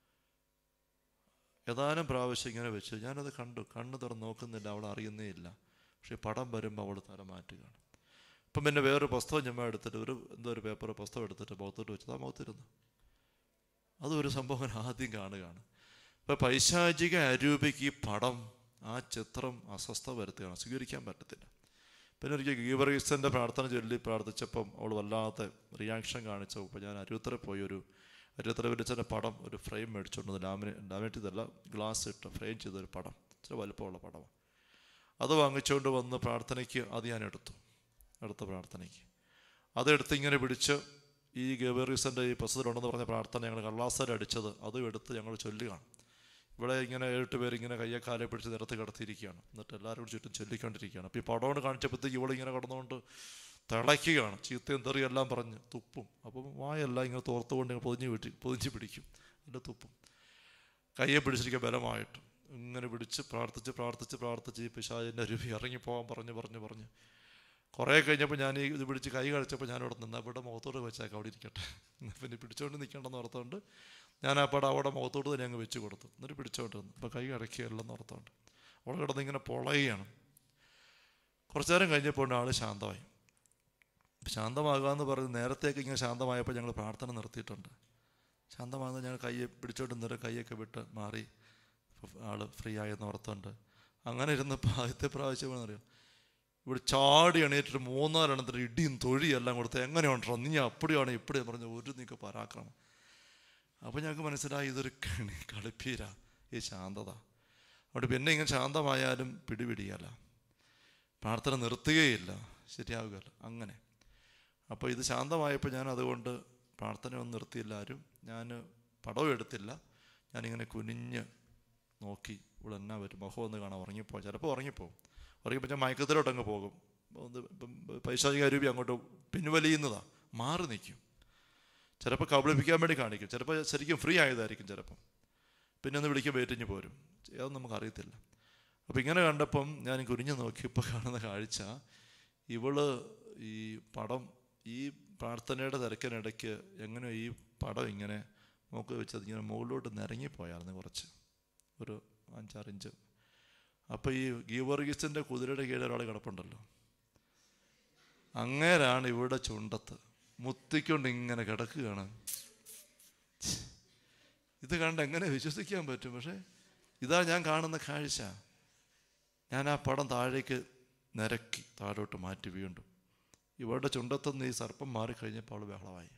ഏതാനും പ്രാവശ്യം ഇങ്ങനെ വെച്ച് ഞാനത് കണ്ടു. കണ്ണ് തുറന്ന് നോക്കുന്നില്ല, അവൾ അറിയുന്നേ ഇല്ല. പക്ഷേ പടം വരുമ്പോൾ അവൾ തല മാറ്റുകയാണ്. അപ്പം പിന്നെ വേറൊരു പുസ്തകം ഞമ്മ എടുത്തിട്ട് ഒരു പേപ്പർ പുസ്തകം എടുത്തിട്ട് മുഖത്തോട്ട് വെച്ചത് ആ മുഖത്തിരുന്നു. അതൊരു സംഭവം ആദ്യം കാണുകയാണ്. ഇപ്പം പൈശാചിക അരൂപിക്ക് ഈ പടം, ആ ചിത്രം അസ്വസ്ഥത വരുത്തുകയാണ്, സ്വീകരിക്കാൻ പറ്റത്തില്ല. പിന്നെ ഒരിക്കൽ ഗീവർഗീസിൻ്റെ പ്രാർത്ഥന ചൊല്ലി പ്രാർത്ഥിച്ചപ്പം അവൾ വല്ലാത്ത റിയാക്ഷൻ കാണിച്ചു. അപ്പോൾ ഞാൻ അരുത്തറ പോയി അരുത്തറ വിളിച്ചതിൻ്റെ പടം ഒരു ഫ്രെയിം മേടിച്ചുകൊണ്ട് ലാമിനേറ്റ് ചെയ്തല്ല, ഗ്ലാസ് ഇട്ട് ഫ്രെയിം ചെയ്തൊരു പടം, ഇച്ചിരി വലുപ്പമുള്ള പടമാണ്. അത് വാങ്ങിച്ചുകൊണ്ട് വന്ന് പ്രാർത്ഥനയ്ക്ക് അത് ഞാൻ അടുത്ത പ്രാർത്ഥനയ്ക്ക് അതെടുത്ത് ഇങ്ങനെ പിടിച്ച് ഈ ഗീവർഗീസിൻ്റെ ഈ പ്രസിഡൻ്റുണ്ടെന്ന് പറഞ്ഞ പ്രാർത്ഥന ഞങ്ങൾ കള്ളാസര അടിച്ചത് അതും എടുത്ത് ഞങ്ങൾ ചൊല്ലുകയാണ്. ഇവിടെ ഇങ്ങനെ 7 പേരിങ്ങനെ കയ്യെക്കാലെ പിടിച്ച് നിരത്ത് കിടത്തിയിരിക്കുകയാണ്. എന്നിട്ട് എല്ലാവരും കൂടി ചുറ്റും ചൊല്ലിക്കൊണ്ടിരിക്കുകയാണ്. അപ്പോൾ ഈ പടം കാണിച്ചപ്പോഴത്തേക്ക് ഇവളിങ്ങനെ കിടന്നുകൊണ്ട് തിളയ്ക്കുകയാണ്, ചീത്തയും തെറിയും എല്ലാം പറഞ്ഞ് തുപ്പും. അപ്പം വായെല്ലാം ഇങ്ങനെ തോർത്തുകൊണ്ട് ഇങ്ങനെ പൊതിഞ്ഞ് പിടിക്കും, എൻ്റെ തുപ്പും. കയ്യെ പിടിച്ചിരിക്കുക ബലമായിട്ട് ഇങ്ങനെ പിടിച്ച് പ്രാർത്ഥിച്ച് ഈ പിശാചിൻ്റെ അരുവി ഇറങ്ങിപ്പോകാൻ പറഞ്ഞ് കുറേ കഴിഞ്ഞപ്പോൾ ഞാൻ ഇത് പിടിച്ച് കൈ കളിച്ചപ്പോൾ ഞാനിവിടെ നിന്ന് അവിടെ മുഖത്തോട് വെച്ചേക്കാം, അവിടെ ഇരിക്കട്ടെ, പിന്നെ പിടിച്ചുകൊണ്ട് നിൽക്കേണ്ടെന്ന് ഓർത്തുകൊണ്ട് ഞാൻ ആ പടം അവിടെ മുഖത്തോട് തന്നെ അങ്ങ് വെച്ച് കൊടുത്തു. എന്നിട്ട് പിടിച്ചോണ്ടിരുന്നു. ഇപ്പോൾ കൈ അടക്കിയല്ലെന്ന് ഓർത്തുകൊണ്ട് അവിടെ കിടന്ന് ഇങ്ങനെ പൊളയുകയാണ്. കുറച്ചു നേരം കഴിഞ്ഞപ്പോൾ ആൾ ശാന്തമായി. ശാന്തമാകാമെന്ന് പറഞ്ഞ് നേരത്തേക്ക് ഇങ്ങനെ ശാന്തമായപ്പോൾ ഞങ്ങൾ പ്രാർത്ഥന നിർത്തിയിട്ടുണ്ട്. ശാന്തമാകുന്ന ഞങ്ങൾ കയ്യെ പിടിച്ചോണ്ട് കൈയൊക്കെ വിട്ട് മാറി ആൾ ഫ്രീ ആയെന്ന് ഓർത്തുകൊണ്ട് അങ്ങനെ ഇരുന്നപ്പോൾ ആദ്യത്തെ പ്രാവശ്യം എന്നറിയാം ഇവിടെ ചാടി എണീറ്റിട്ട് 3-4 എണ്ണത്തിൽ ഇടിയും തൊഴിയെല്ലാം കൊടുത്ത് എങ്ങനെയുണ്ടോ നീ അപ്പടിയാണ് ഇപ്പടിയാന്ന് പറഞ്ഞ് ഒരു നീക്ക് പരാക്രമം. അപ്പോൾ ഞങ്ങൾക്ക് മനസ്സിലായി ഇതൊരു കളിപ്പീര ഈ ശാന്തത. അവിടെ പിന്നെ ഇങ്ങനെ ശാന്തമായാലും പിടിപിടിയല്ല, പ്രാർത്ഥന നിർത്തുകയില്ല, ശരിയാവുകയല്ല അങ്ങനെ. അപ്പോൾ ഇത് ശാന്തമായപ്പോൾ ഞാൻ അതുകൊണ്ട് പ്രാർത്ഥനയൊന്നും നിർത്തിയില്ല ആരും. ഞാൻ പടവും എടുത്തില്ല, ഞാനിങ്ങനെ കുനിഞ്ഞ് നോക്കി ഇവിടെ എന്നാ വരും മുഖം ഒന്ന് കാണാൻ. ഉറങ്ങിപ്പോയി, ചിലപ്പോൾ ഉറങ്ങിപ്പോവും. ഉറങ്ങിപ്പോൾ ഞാൻ മയക്കത്തിലോട്ടങ്ങ് പോകും. പൈശാചിക അരൂപി അങ്ങോട്ട് പിൻവലിയുന്നതാണ്, മാറി നിൽക്കും. ചിലപ്പോൾ കബളിപ്പിക്കാൻ വേണ്ടി കാണിക്കും, ചിലപ്പോൾ ശരിക്കും ഫ്രീ ആയതായിരിക്കും, ചിലപ്പം പിന്നെ ഒന്ന് വിളിക്കാൻ വെയിറ്റിഞ്ഞ് പോരും, അതൊന്നും നമുക്കറിയത്തില്ല. അപ്പോൾ ഇങ്ങനെ കണ്ടപ്പം ഞാൻ കുനിഞ്ഞു നോക്കിയപ്പോൾ കാണുന്ന കാഴ്ച, ഇവള് ഈ പടം ഈ പ്രാർത്ഥനയുടെ തിരക്കിനിടയ്ക്ക് എങ്ങനെ ഈ പടം ഇങ്ങനെ നോക്കി വെച്ചത് ഇങ്ങനെ മുകളിലോട്ട് നിരങ്ങിപ്പോയായിരുന്നു കുറച്ച്, ഒരു 5-6 ഇഞ്ച്. അപ്പോൾ ഈ ഗീവർഗീസിൻ്റെ കുതിരയുടെ കീഴിൽ ഒരാൾ കിടപ്പുണ്ടല്ലോ, അങ്ങേരാണ് ഇവിടെ ചുണ്ടത്ത് മുത്തിക്കൊണ്ട് ഇങ്ങനെ കിടക്കുകയാണ്. ഇത് കണ്ട് എങ്ങനെ വിശ്വസിക്കാൻ പറ്റും? പക്ഷേ ഇതാ ഞാൻ കാണുന്ന കാഴ്ച. ഞാൻ ആ പടം താഴേക്ക് നിരക്കി താഴോട്ട് മാറ്റി വീണ്ടും ഇവളുടെ ചുണ്ടത്തുനിന്ന് ഈ സർപ്പം മാറിക്കഴിഞ്ഞപ്പോൾ അവൾ ബഹളമായി.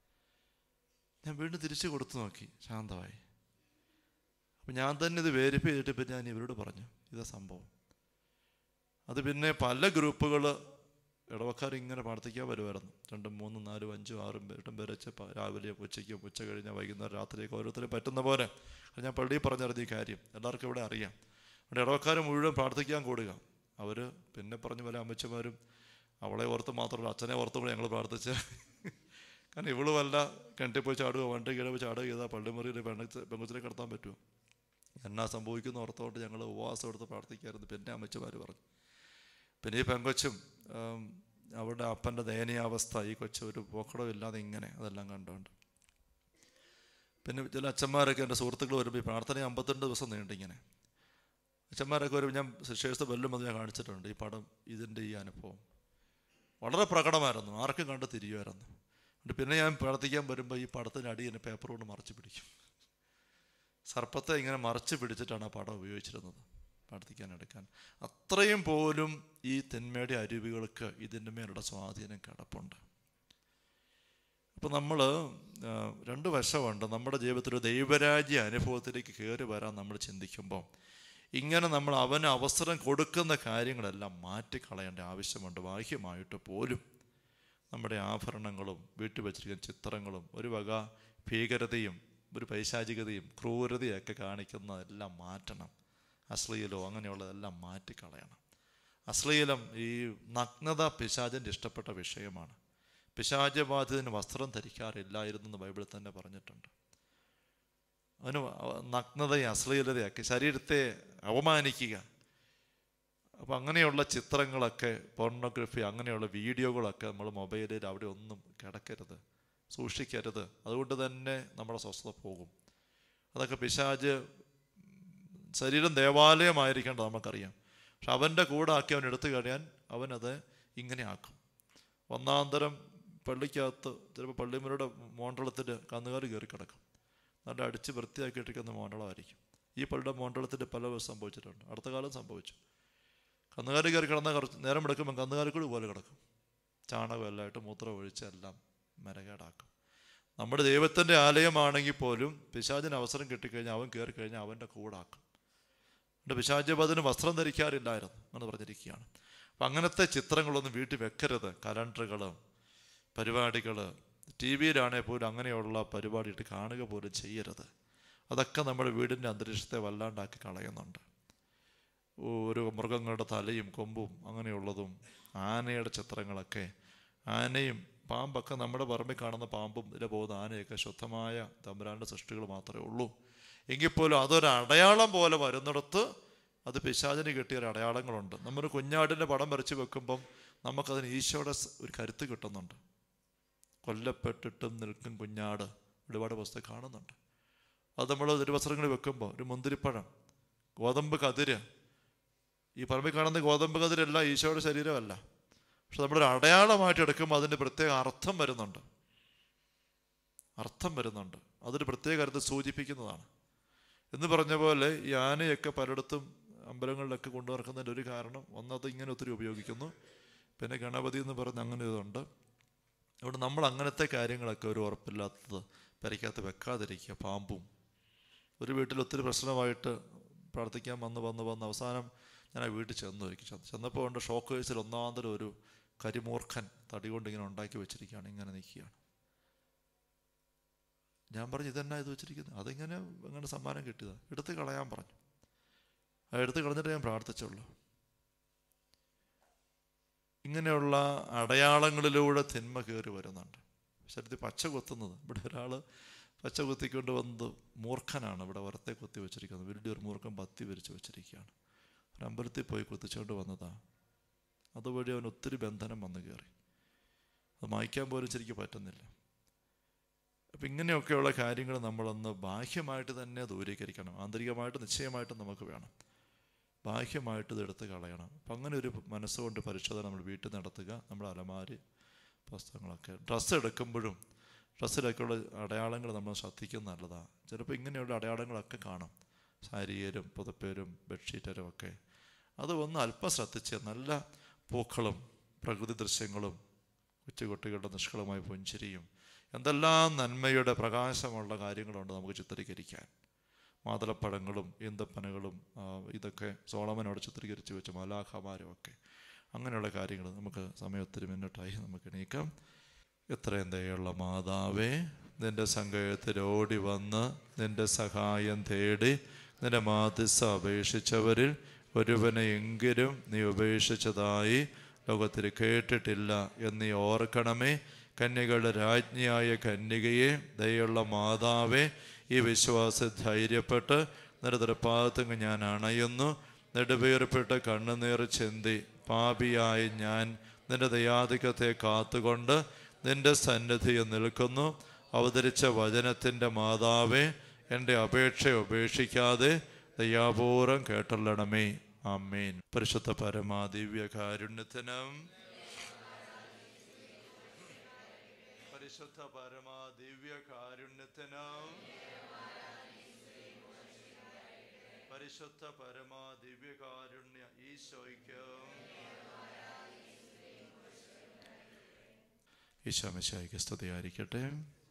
ഞാൻ വീണ്ടും തിരിച്ചു കൊടുത്തു നോക്കി, ശാന്തമായി. അപ്പം ഞാൻ തന്നെ ഇത് വെരിഫൈ ചെയ്തിട്ട് പിന്നെ ഞാൻ ഇവരോട് പറഞ്ഞു ഇതാ സംഭവം. അത് പിന്നെ പല ഗ്രൂപ്പുകൾ ഇടവക്കാർ ഇങ്ങനെ പ്രാർത്ഥിക്കാൻ വരുമായിരുന്നു. 2, 3, 4, 5, 6 പേര് വെച്ച് രാവിലെ ഉച്ചയ്ക്കും ഉച്ച കഴിഞ്ഞാൽ വൈകുന്നേരം രാത്രിയൊക്കെ ഓരോരുത്തരും പറ്റുന്ന പോലെ. ഞാൻ പള്ളിയിൽ പറഞ്ഞിരുന്നു ഈ കാര്യം, എല്ലാവർക്കും ഇവിടെ അറിയാം. അവിടെ ഇടവക്കാർ മുഴുവൻ പ്രാർത്ഥിക്കാൻ കൂടുക. അവർ പിന്നെ പറഞ്ഞ പോലെ അമ്മച്ചമാരും അവളെ ഓർത്ത് മാത്രമല്ല അച്ഛനെ ഓർത്തും കൂടെ ഞങ്ങൾ പ്രാർത്ഥിച്ച്. കാരണം ഇവള് വല്ല കിണറ്റിൽ പോയി ചാടുകയോ വണ്ടി കീഴ പോയി ചാടുക ചെയ്താൽ പള്ളിമുറിയിൽ പെങ്കുച്ചിനെ കിടത്താൻ പറ്റുമോ? എന്നാ സംഭവിക്കുന്ന ഓർത്തോട്ട് ഞങ്ങൾ ഉപവാസം എടുത്ത് പ്രാർത്ഥിക്കായിരുന്നു. പിന്നെ അമ്മച്ചമാർ പറഞ്ഞു. പിന്നെ ഈ പെങ്കൊച്ചും അവരുടെ അപ്പൻ്റെ ദയനീയാവസ്ഥ, ഈ കൊച്ചു ഒരു പോക്കടവും ഇല്ലാതെ ഇങ്ങനെ അതെല്ലാം കണ്ടുകൊണ്ട്. പിന്നെ ചില അച്ഛന്മാരൊക്കെ എൻ്റെ സുഹൃത്തുക്കൾ വരുമ്പോൾ ഈ പ്രാർത്ഥന 52 ദിവസം നീണ്ടിങ്ങനെ അച്ഛന്മാരൊക്കെ വരുമ്പോൾ ഞാൻ സിസ്റ്റേഴ്സ് വെല്ലുമെന്ന് ഞാൻ കാണിച്ചിട്ടുണ്ട്. ഈ പടം ഇതിൻ്റെ ഈ അനുഭവം വളരെ പ്രകടമായിരുന്നു, ആർക്കും കണ്ട് തിരിയുമായിരുന്നു. പിന്നെ ഞാൻ പ്രാർത്ഥിക്കാൻ വരുമ്പോൾ ഈ പടത്തിൻ്റെ അടി എന്നെ പേപ്പർ കൊണ്ട് മറച്ച് പിടിക്കും. സർപ്പത്തെ ഇങ്ങനെ മറച്ച് പിടിച്ചിട്ടാണ് ആ പടം ഉപയോഗിച്ചിരുന്നത് പ്രാർത്ഥിക്കാൻ എടുക്കാൻ. അത്രയും പോലും ഈ തിന്മയുടെ അരുവികൾക്ക് ഇതിൻ്റെ മേലുള്ള സ്വാധീനം കിടപ്പുണ്ട്. അപ്പോൾ നമ്മൾ 2 വശമുണ്ട്. നമ്മുടെ ജീവിതത്തിൽ ഒരു ദൈവരാജ്യ അനുഭവത്തിലേക്ക് കയറി വരാൻ നമ്മൾ ചിന്തിക്കുമ്പോൾ ഇങ്ങനെ നമ്മൾ അവന് അവസരം കൊടുക്കുന്ന കാര്യങ്ങളെല്ലാം മാറ്റിക്കളയേണ്ട ആവശ്യമുണ്ട്. ബാഹ്യമായിട്ട് പോലും നമ്മുടെ ആഭരണങ്ങളും വീട്ടിൽ വച്ചിരിക്കുന്ന ചിത്രങ്ങളും ഒരു വക ഭീകരതയും ഒരു പൈശാചികതയും ക്രൂരതയൊക്കെ കാണിക്കുന്നതെല്ലാം മാറ്റണം. അശ്ലീലവും അങ്ങനെയുള്ളതെല്ലാം മാറ്റിക്കളയണം. അശ്ലീലം, ഈ നഗ്നത പിശാചിൻ്റെ ഇഷ്ടപ്പെട്ട വിഷയമാണ്. പിശാചബാധിതന് വസ്ത്രം ധരിക്കാറില്ലായിരുന്നു എന്ന് ബൈബിളിൽ തന്നെ പറഞ്ഞിട്ടുണ്ട്. അവന് നഗ്നതയും അശ്ലീലതയൊക്കെ ശരീരത്തെ അവമാനിക്കുക. അപ്പം അങ്ങനെയുള്ള ചിത്രങ്ങളൊക്കെ, പോർണോഗ്രഫി, അങ്ങനെയുള്ള വീഡിയോകളൊക്കെ നമ്മൾ മൊബൈലിൽ അവിടെ ഒന്നും കിടക്കരുത്, സൂക്ഷിക്കരുത്. അതുകൊണ്ട് തന്നെ നമ്മുടെ സ്വസ്ഥത പോകും. അതൊക്കെ പിശാച്, ശരീരം ദേവാലയമായിരിക്കേണ്ടത് നമുക്കറിയാം. പക്ഷെ അവൻ്റെ കൂടെ ആക്കി അവൻ എടുത്തു കഴിയാൻ അവനത് ഇങ്ങനെ ആക്കും. ഒന്നാന്തരം പള്ളിക്കകത്ത് ചിലപ്പോൾ പള്ളിമുരുടെ മോണ്ടളത്തിൽ കന്നുകാലി കയറി കിടക്കും. നല്ല അടിച്ച് വൃത്തിയാക്കിയിട്ടിരിക്കുന്ന മോണ്ടളമായിരിക്കും. ഈ പള്ളിയുടെ മോണ്ടളത്തിൽ പല ദിവസം സംഭവിച്ചിട്ടുണ്ട്, അടുത്ത കാലം സംഭവിച്ചു. കന്നുകാലി കയറി കിടന്നാൽ കുറച്ച് നേരം എടുക്കുമ്പോൾ കന്നുകാലിക്കൂടി പോലെ കിടക്കും. ചാണകം എല്ലായിട്ട് മൂത്രം ഒഴിച്ച് എല്ലാം മെനകേടാക്കും. നമ്മുടെ ദൈവത്തിൻ്റെ ആലയമാണെങ്കിൽ പോലും പിശാചിന് അവസരം കിട്ടിക്കഴിഞ്ഞാൽ അവൻ കയറി കഴിഞ്ഞാൽ അവൻ്റെ കൂടാക്കും. എൻ്റെ പിശാചബാധിതന് വസ്ത്രം ധരിക്കാറില്ലായിരുന്നു എന്ന് പറഞ്ഞിരിക്കുകയാണ്. അപ്പം അങ്ങനത്തെ ചിത്രങ്ങളൊന്നും വീട്ടിൽ വെക്കരുത്. കലണ്ടറുകൾ, പരിപാടികൾ, TV-യിലാണെങ്കിൽ പോലും അങ്ങനെയുള്ള പരിപാടി ഇട്ട് കാണുക പോലും ചെയ്യരുത്. അതൊക്കെ നമ്മുടെ വീടിൻ്റെ അന്തരീക്ഷത്തെ വല്ലാണ്ടാക്കി കളയുന്നുണ്ട്. ഒരു മൃഗങ്ങളുടെ തലയും കൊമ്പും അങ്ങനെയുള്ളതും, ആനയുടെ ചിത്രങ്ങളൊക്കെ, ആനയും പാമ്പൊക്കെ, നമ്മുടെ പറമ്പിൽ കാണുന്ന പാമ്പും ഇതിലെ പോകുന്ന ആനയൊക്കെ ശുദ്ധമായ തമ്പുരാൻ്റെ സൃഷ്ടികൾ മാത്രമേ ഉള്ളൂ. എങ്കിൽ പോലും അതൊരു അടയാളം പോലെ വരുന്നിടത്ത് അത് പിശാചിന് കിട്ടിയ ഒരു അടയാളങ്ങളുണ്ട്. നമ്മൾ കുഞ്ഞാടിൻ്റെ പടം വരച്ച് വെക്കുമ്പം നമുക്കതിന് ഈശോയുടെ ഒരു കരുത്ത് കിട്ടുന്നുണ്ട്. കൊല്ലപ്പെട്ടിട്ടും നിൽക്കും കുഞ്ഞാട്, ഒരുപാട് പുസ്തകം കാണുന്നുണ്ട്. അത് നമ്മൾ തിരുവസ്ത്രങ്ങളിൽ വെക്കുമ്പോൾ ഒരു മുന്തിരിപ്പഴം, ഗോതമ്പ് കതിര്, ഈ പറമ്പിൽ കാണുന്ന ഗോതമ്പ് കതിരല്ല ഈശോയുടെ ശരീരമല്ല. പക്ഷെ നമ്മളൊരു അടയാളമായിട്ട് എടുക്കുമ്പോൾ അതിൻ്റെ പ്രത്യേക അർത്ഥം വരുന്നുണ്ട്. അതൊരു പ്രത്യേക അർത്ഥം സൂചിപ്പിക്കുന്നതാണ്. എന്ന് പറഞ്ഞ പോലെ ഈ ആനയൊക്കെ പലയിടത്തും അമ്പലങ്ങളിലൊക്കെ കൊണ്ടു നടക്കുന്നതിൻ്റെ ഒരു കാരണം, ഒന്നത് ഇങ്ങനെ ഒത്തിരി ഉപയോഗിക്കുന്നു, പിന്നെ ഗണപതി എന്ന് പറഞ്ഞ് അങ്ങനെ ഇതുണ്ട്. അതുകൊണ്ട് നമ്മൾ അങ്ങനത്തെ കാര്യങ്ങളൊക്കെ ഒരു ഉറപ്പില്ലാത്തത് പെരയ്ക്കകത്ത് വെക്കാതിരിക്കുക. പാമ്പും ഒരു വീട്ടിൽ ഒത്തിരി പ്രശ്നമായിട്ട് പ്രാർത്ഥിക്കാൻ വന്ന് അവസാനം ഞാൻ ആ വീട്ടിൽ ചെന്നപ്പോൾ ഉണ്ട് ഷോക്കേഴ്സിൽ ഒന്നാന്തരം ഒരു കരിമൂർഖൻ തടി കൊണ്ട് ഇങ്ങനെ ഉണ്ടാക്കി വെച്ചിരിക്കുകയാണ്, ഇങ്ങനെ നിൽക്കുകയാണ്. ഞാൻ പറഞ്ഞു ഇതെന്നാ ഇത് വെച്ചിരിക്കുന്നത്? അതിങ്ങനെ അങ്ങനെ സമ്മാനം കിട്ടിയതാണ്, എടുത്ത് കളയാൻ പറഞ്ഞു. എടുത്ത് കളഞ്ഞിട്ട് ഞാൻ പ്രാർത്ഥിച്ചുള്ളൂ. ഇങ്ങനെയുള്ള അടയാളങ്ങളിലൂടെ തിന്മ കയറി വരുന്നുണ്ട്. ശരീരത്തിൽ പച്ച കുത്തുന്നത്. ഇവിടെ ഒരാൾ പച്ച കുത്തിക്കൊണ്ട് വന്നത് മൂർഖനാണ്. ഇവിടെ വരത്തെ കുത്തി വെച്ചിരിക്കുന്നത്. വലിയൊരു മൂർഖൻ പത്തി വരിച്ച് വെച്ചിരിക്കുകയാണ്. ഒരു അമ്പലത്തിൽ പോയി കുത്തിച്ചുകൊണ്ട് വന്നതാണ്. അതുവഴി അവൻ ഒത്തിരി ബന്ധനം വന്നു കയറി. അത് മായ്ക്കാൻ പോലും ശരിക്കും പറ്റുന്നില്ല. അപ്പം ഇങ്ങനെയൊക്കെയുള്ള കാര്യങ്ങൾ നമ്മളൊന്ന് ബാഹ്യമായിട്ട് തന്നെ ദൂരീകരിക്കണം. ആന്തരികമായിട്ട് നിശ്ചയമായിട്ടും നമുക്ക് വേണം, ബാഹ്യമായിട്ട് ഇത് എടുത്ത് കളയണം. അപ്പം അങ്ങനെ ഒരു മനസ്സുകൊണ്ട് പരിശോധന നമ്മൾ വീട്ടിൽ നടത്തുക. നമ്മുടെ അലമാരി പുസ്തകങ്ങളൊക്കെ, ഡ്രസ്സ് എടുക്കുമ്പോഴും ഡ്രസ്സിലൊക്കെയുള്ള അടയാളങ്ങൾ നമ്മൾ ശ്രദ്ധിക്കുന്നത് നല്ലതാണ്. ചിലപ്പോൾ ഇങ്ങനെയുള്ള അടയാളങ്ങളൊക്കെ കാണും, സാരിയേലും പുതപ്പേരും ബെഡ്ഷീറ്റരും ഒക്കെ. അത് ഒന്ന് അല്പം ശ്രദ്ധിച്ച് നല്ല പൂക്കളും പ്രകൃതി ദൃശ്യങ്ങളും കൊച്ചുകുട്ടികളുടെ നിഷ്കളമായ പുഞ്ചിരിയും എന്തെല്ലാം നന്മയുടെ പ്രകാശമുള്ള കാര്യങ്ങളുണ്ട് നമുക്ക് ചിത്രീകരിക്കാൻ. മാതളപ്പഴങ്ങളും ഈന്തപ്പനകളും ഇതൊക്കെ സോളമനോട് ചിത്രീകരിച്ച് വെച്ച മാലാഖമാരും ഒക്കെ. അങ്ങനെയുള്ള കാര്യങ്ങൾ നമുക്ക് സമയത്തിന് മുന്നോട്ടായി നമുക്ക് എണീക്കാം. എത്രയും ദയുള്ള മാതാവേ, നിൻ്റെ സങ്കേതത്തിൽ ഓടി വന്ന് നിൻ്റെ സഹായം തേടി നിൻ്റെ മാധ്യസ്ഥ അപേക്ഷിച്ചവരിൽ ഒരുവനെയെങ്കിലും നീ ഉപേക്ഷിച്ചതായി ലോകത്തിൽ കേട്ടിട്ടില്ല എന്നീ ഓർക്കണമേ. കന്യകളുടെ രാജ്ഞിയായ കന്യകയെ, ദയുള്ള മാതാവേ, ഈ വിശ്വാസം ധൈര്യപ്പെട്ട് നിരതരപ്പാദത്തങ്ങ് ഞാൻ അണയുന്നു. നെടുവേർപ്പെട്ട് കണ്ണുനീർ ചിന്തി പാപിയായ ഞാൻ നിൻ്റെ ദയാധിക്യത്തെ കാത്തുകൊണ്ട് നിൻ്റെ സന്നിധിയിൽ നിൽക്കുന്നു. അവതരിച്ച വചനത്തിൻ്റെ മാതാവേ, എൻ്റെ അപേക്ഷ ഉപേക്ഷിക്കാതെ ദയാപൂർവം കേട്ടല്ലണമേ. ആമേൻ. പരിശുദ്ധ പരമാ ദിവ്യ കാരുണ്യത്തിനും പരിശുദ്ധ പരമാ ദിവ്യ കാരുണ്യത്തിനും പരിശുദ്ധ പരമാ ദിവ്യ കാരുണ്യ ഈശോയ്ക്കും ഈശോ മിശിഹായ്ക്ക് സ്തുതിയായിരിക്കട്ടെ.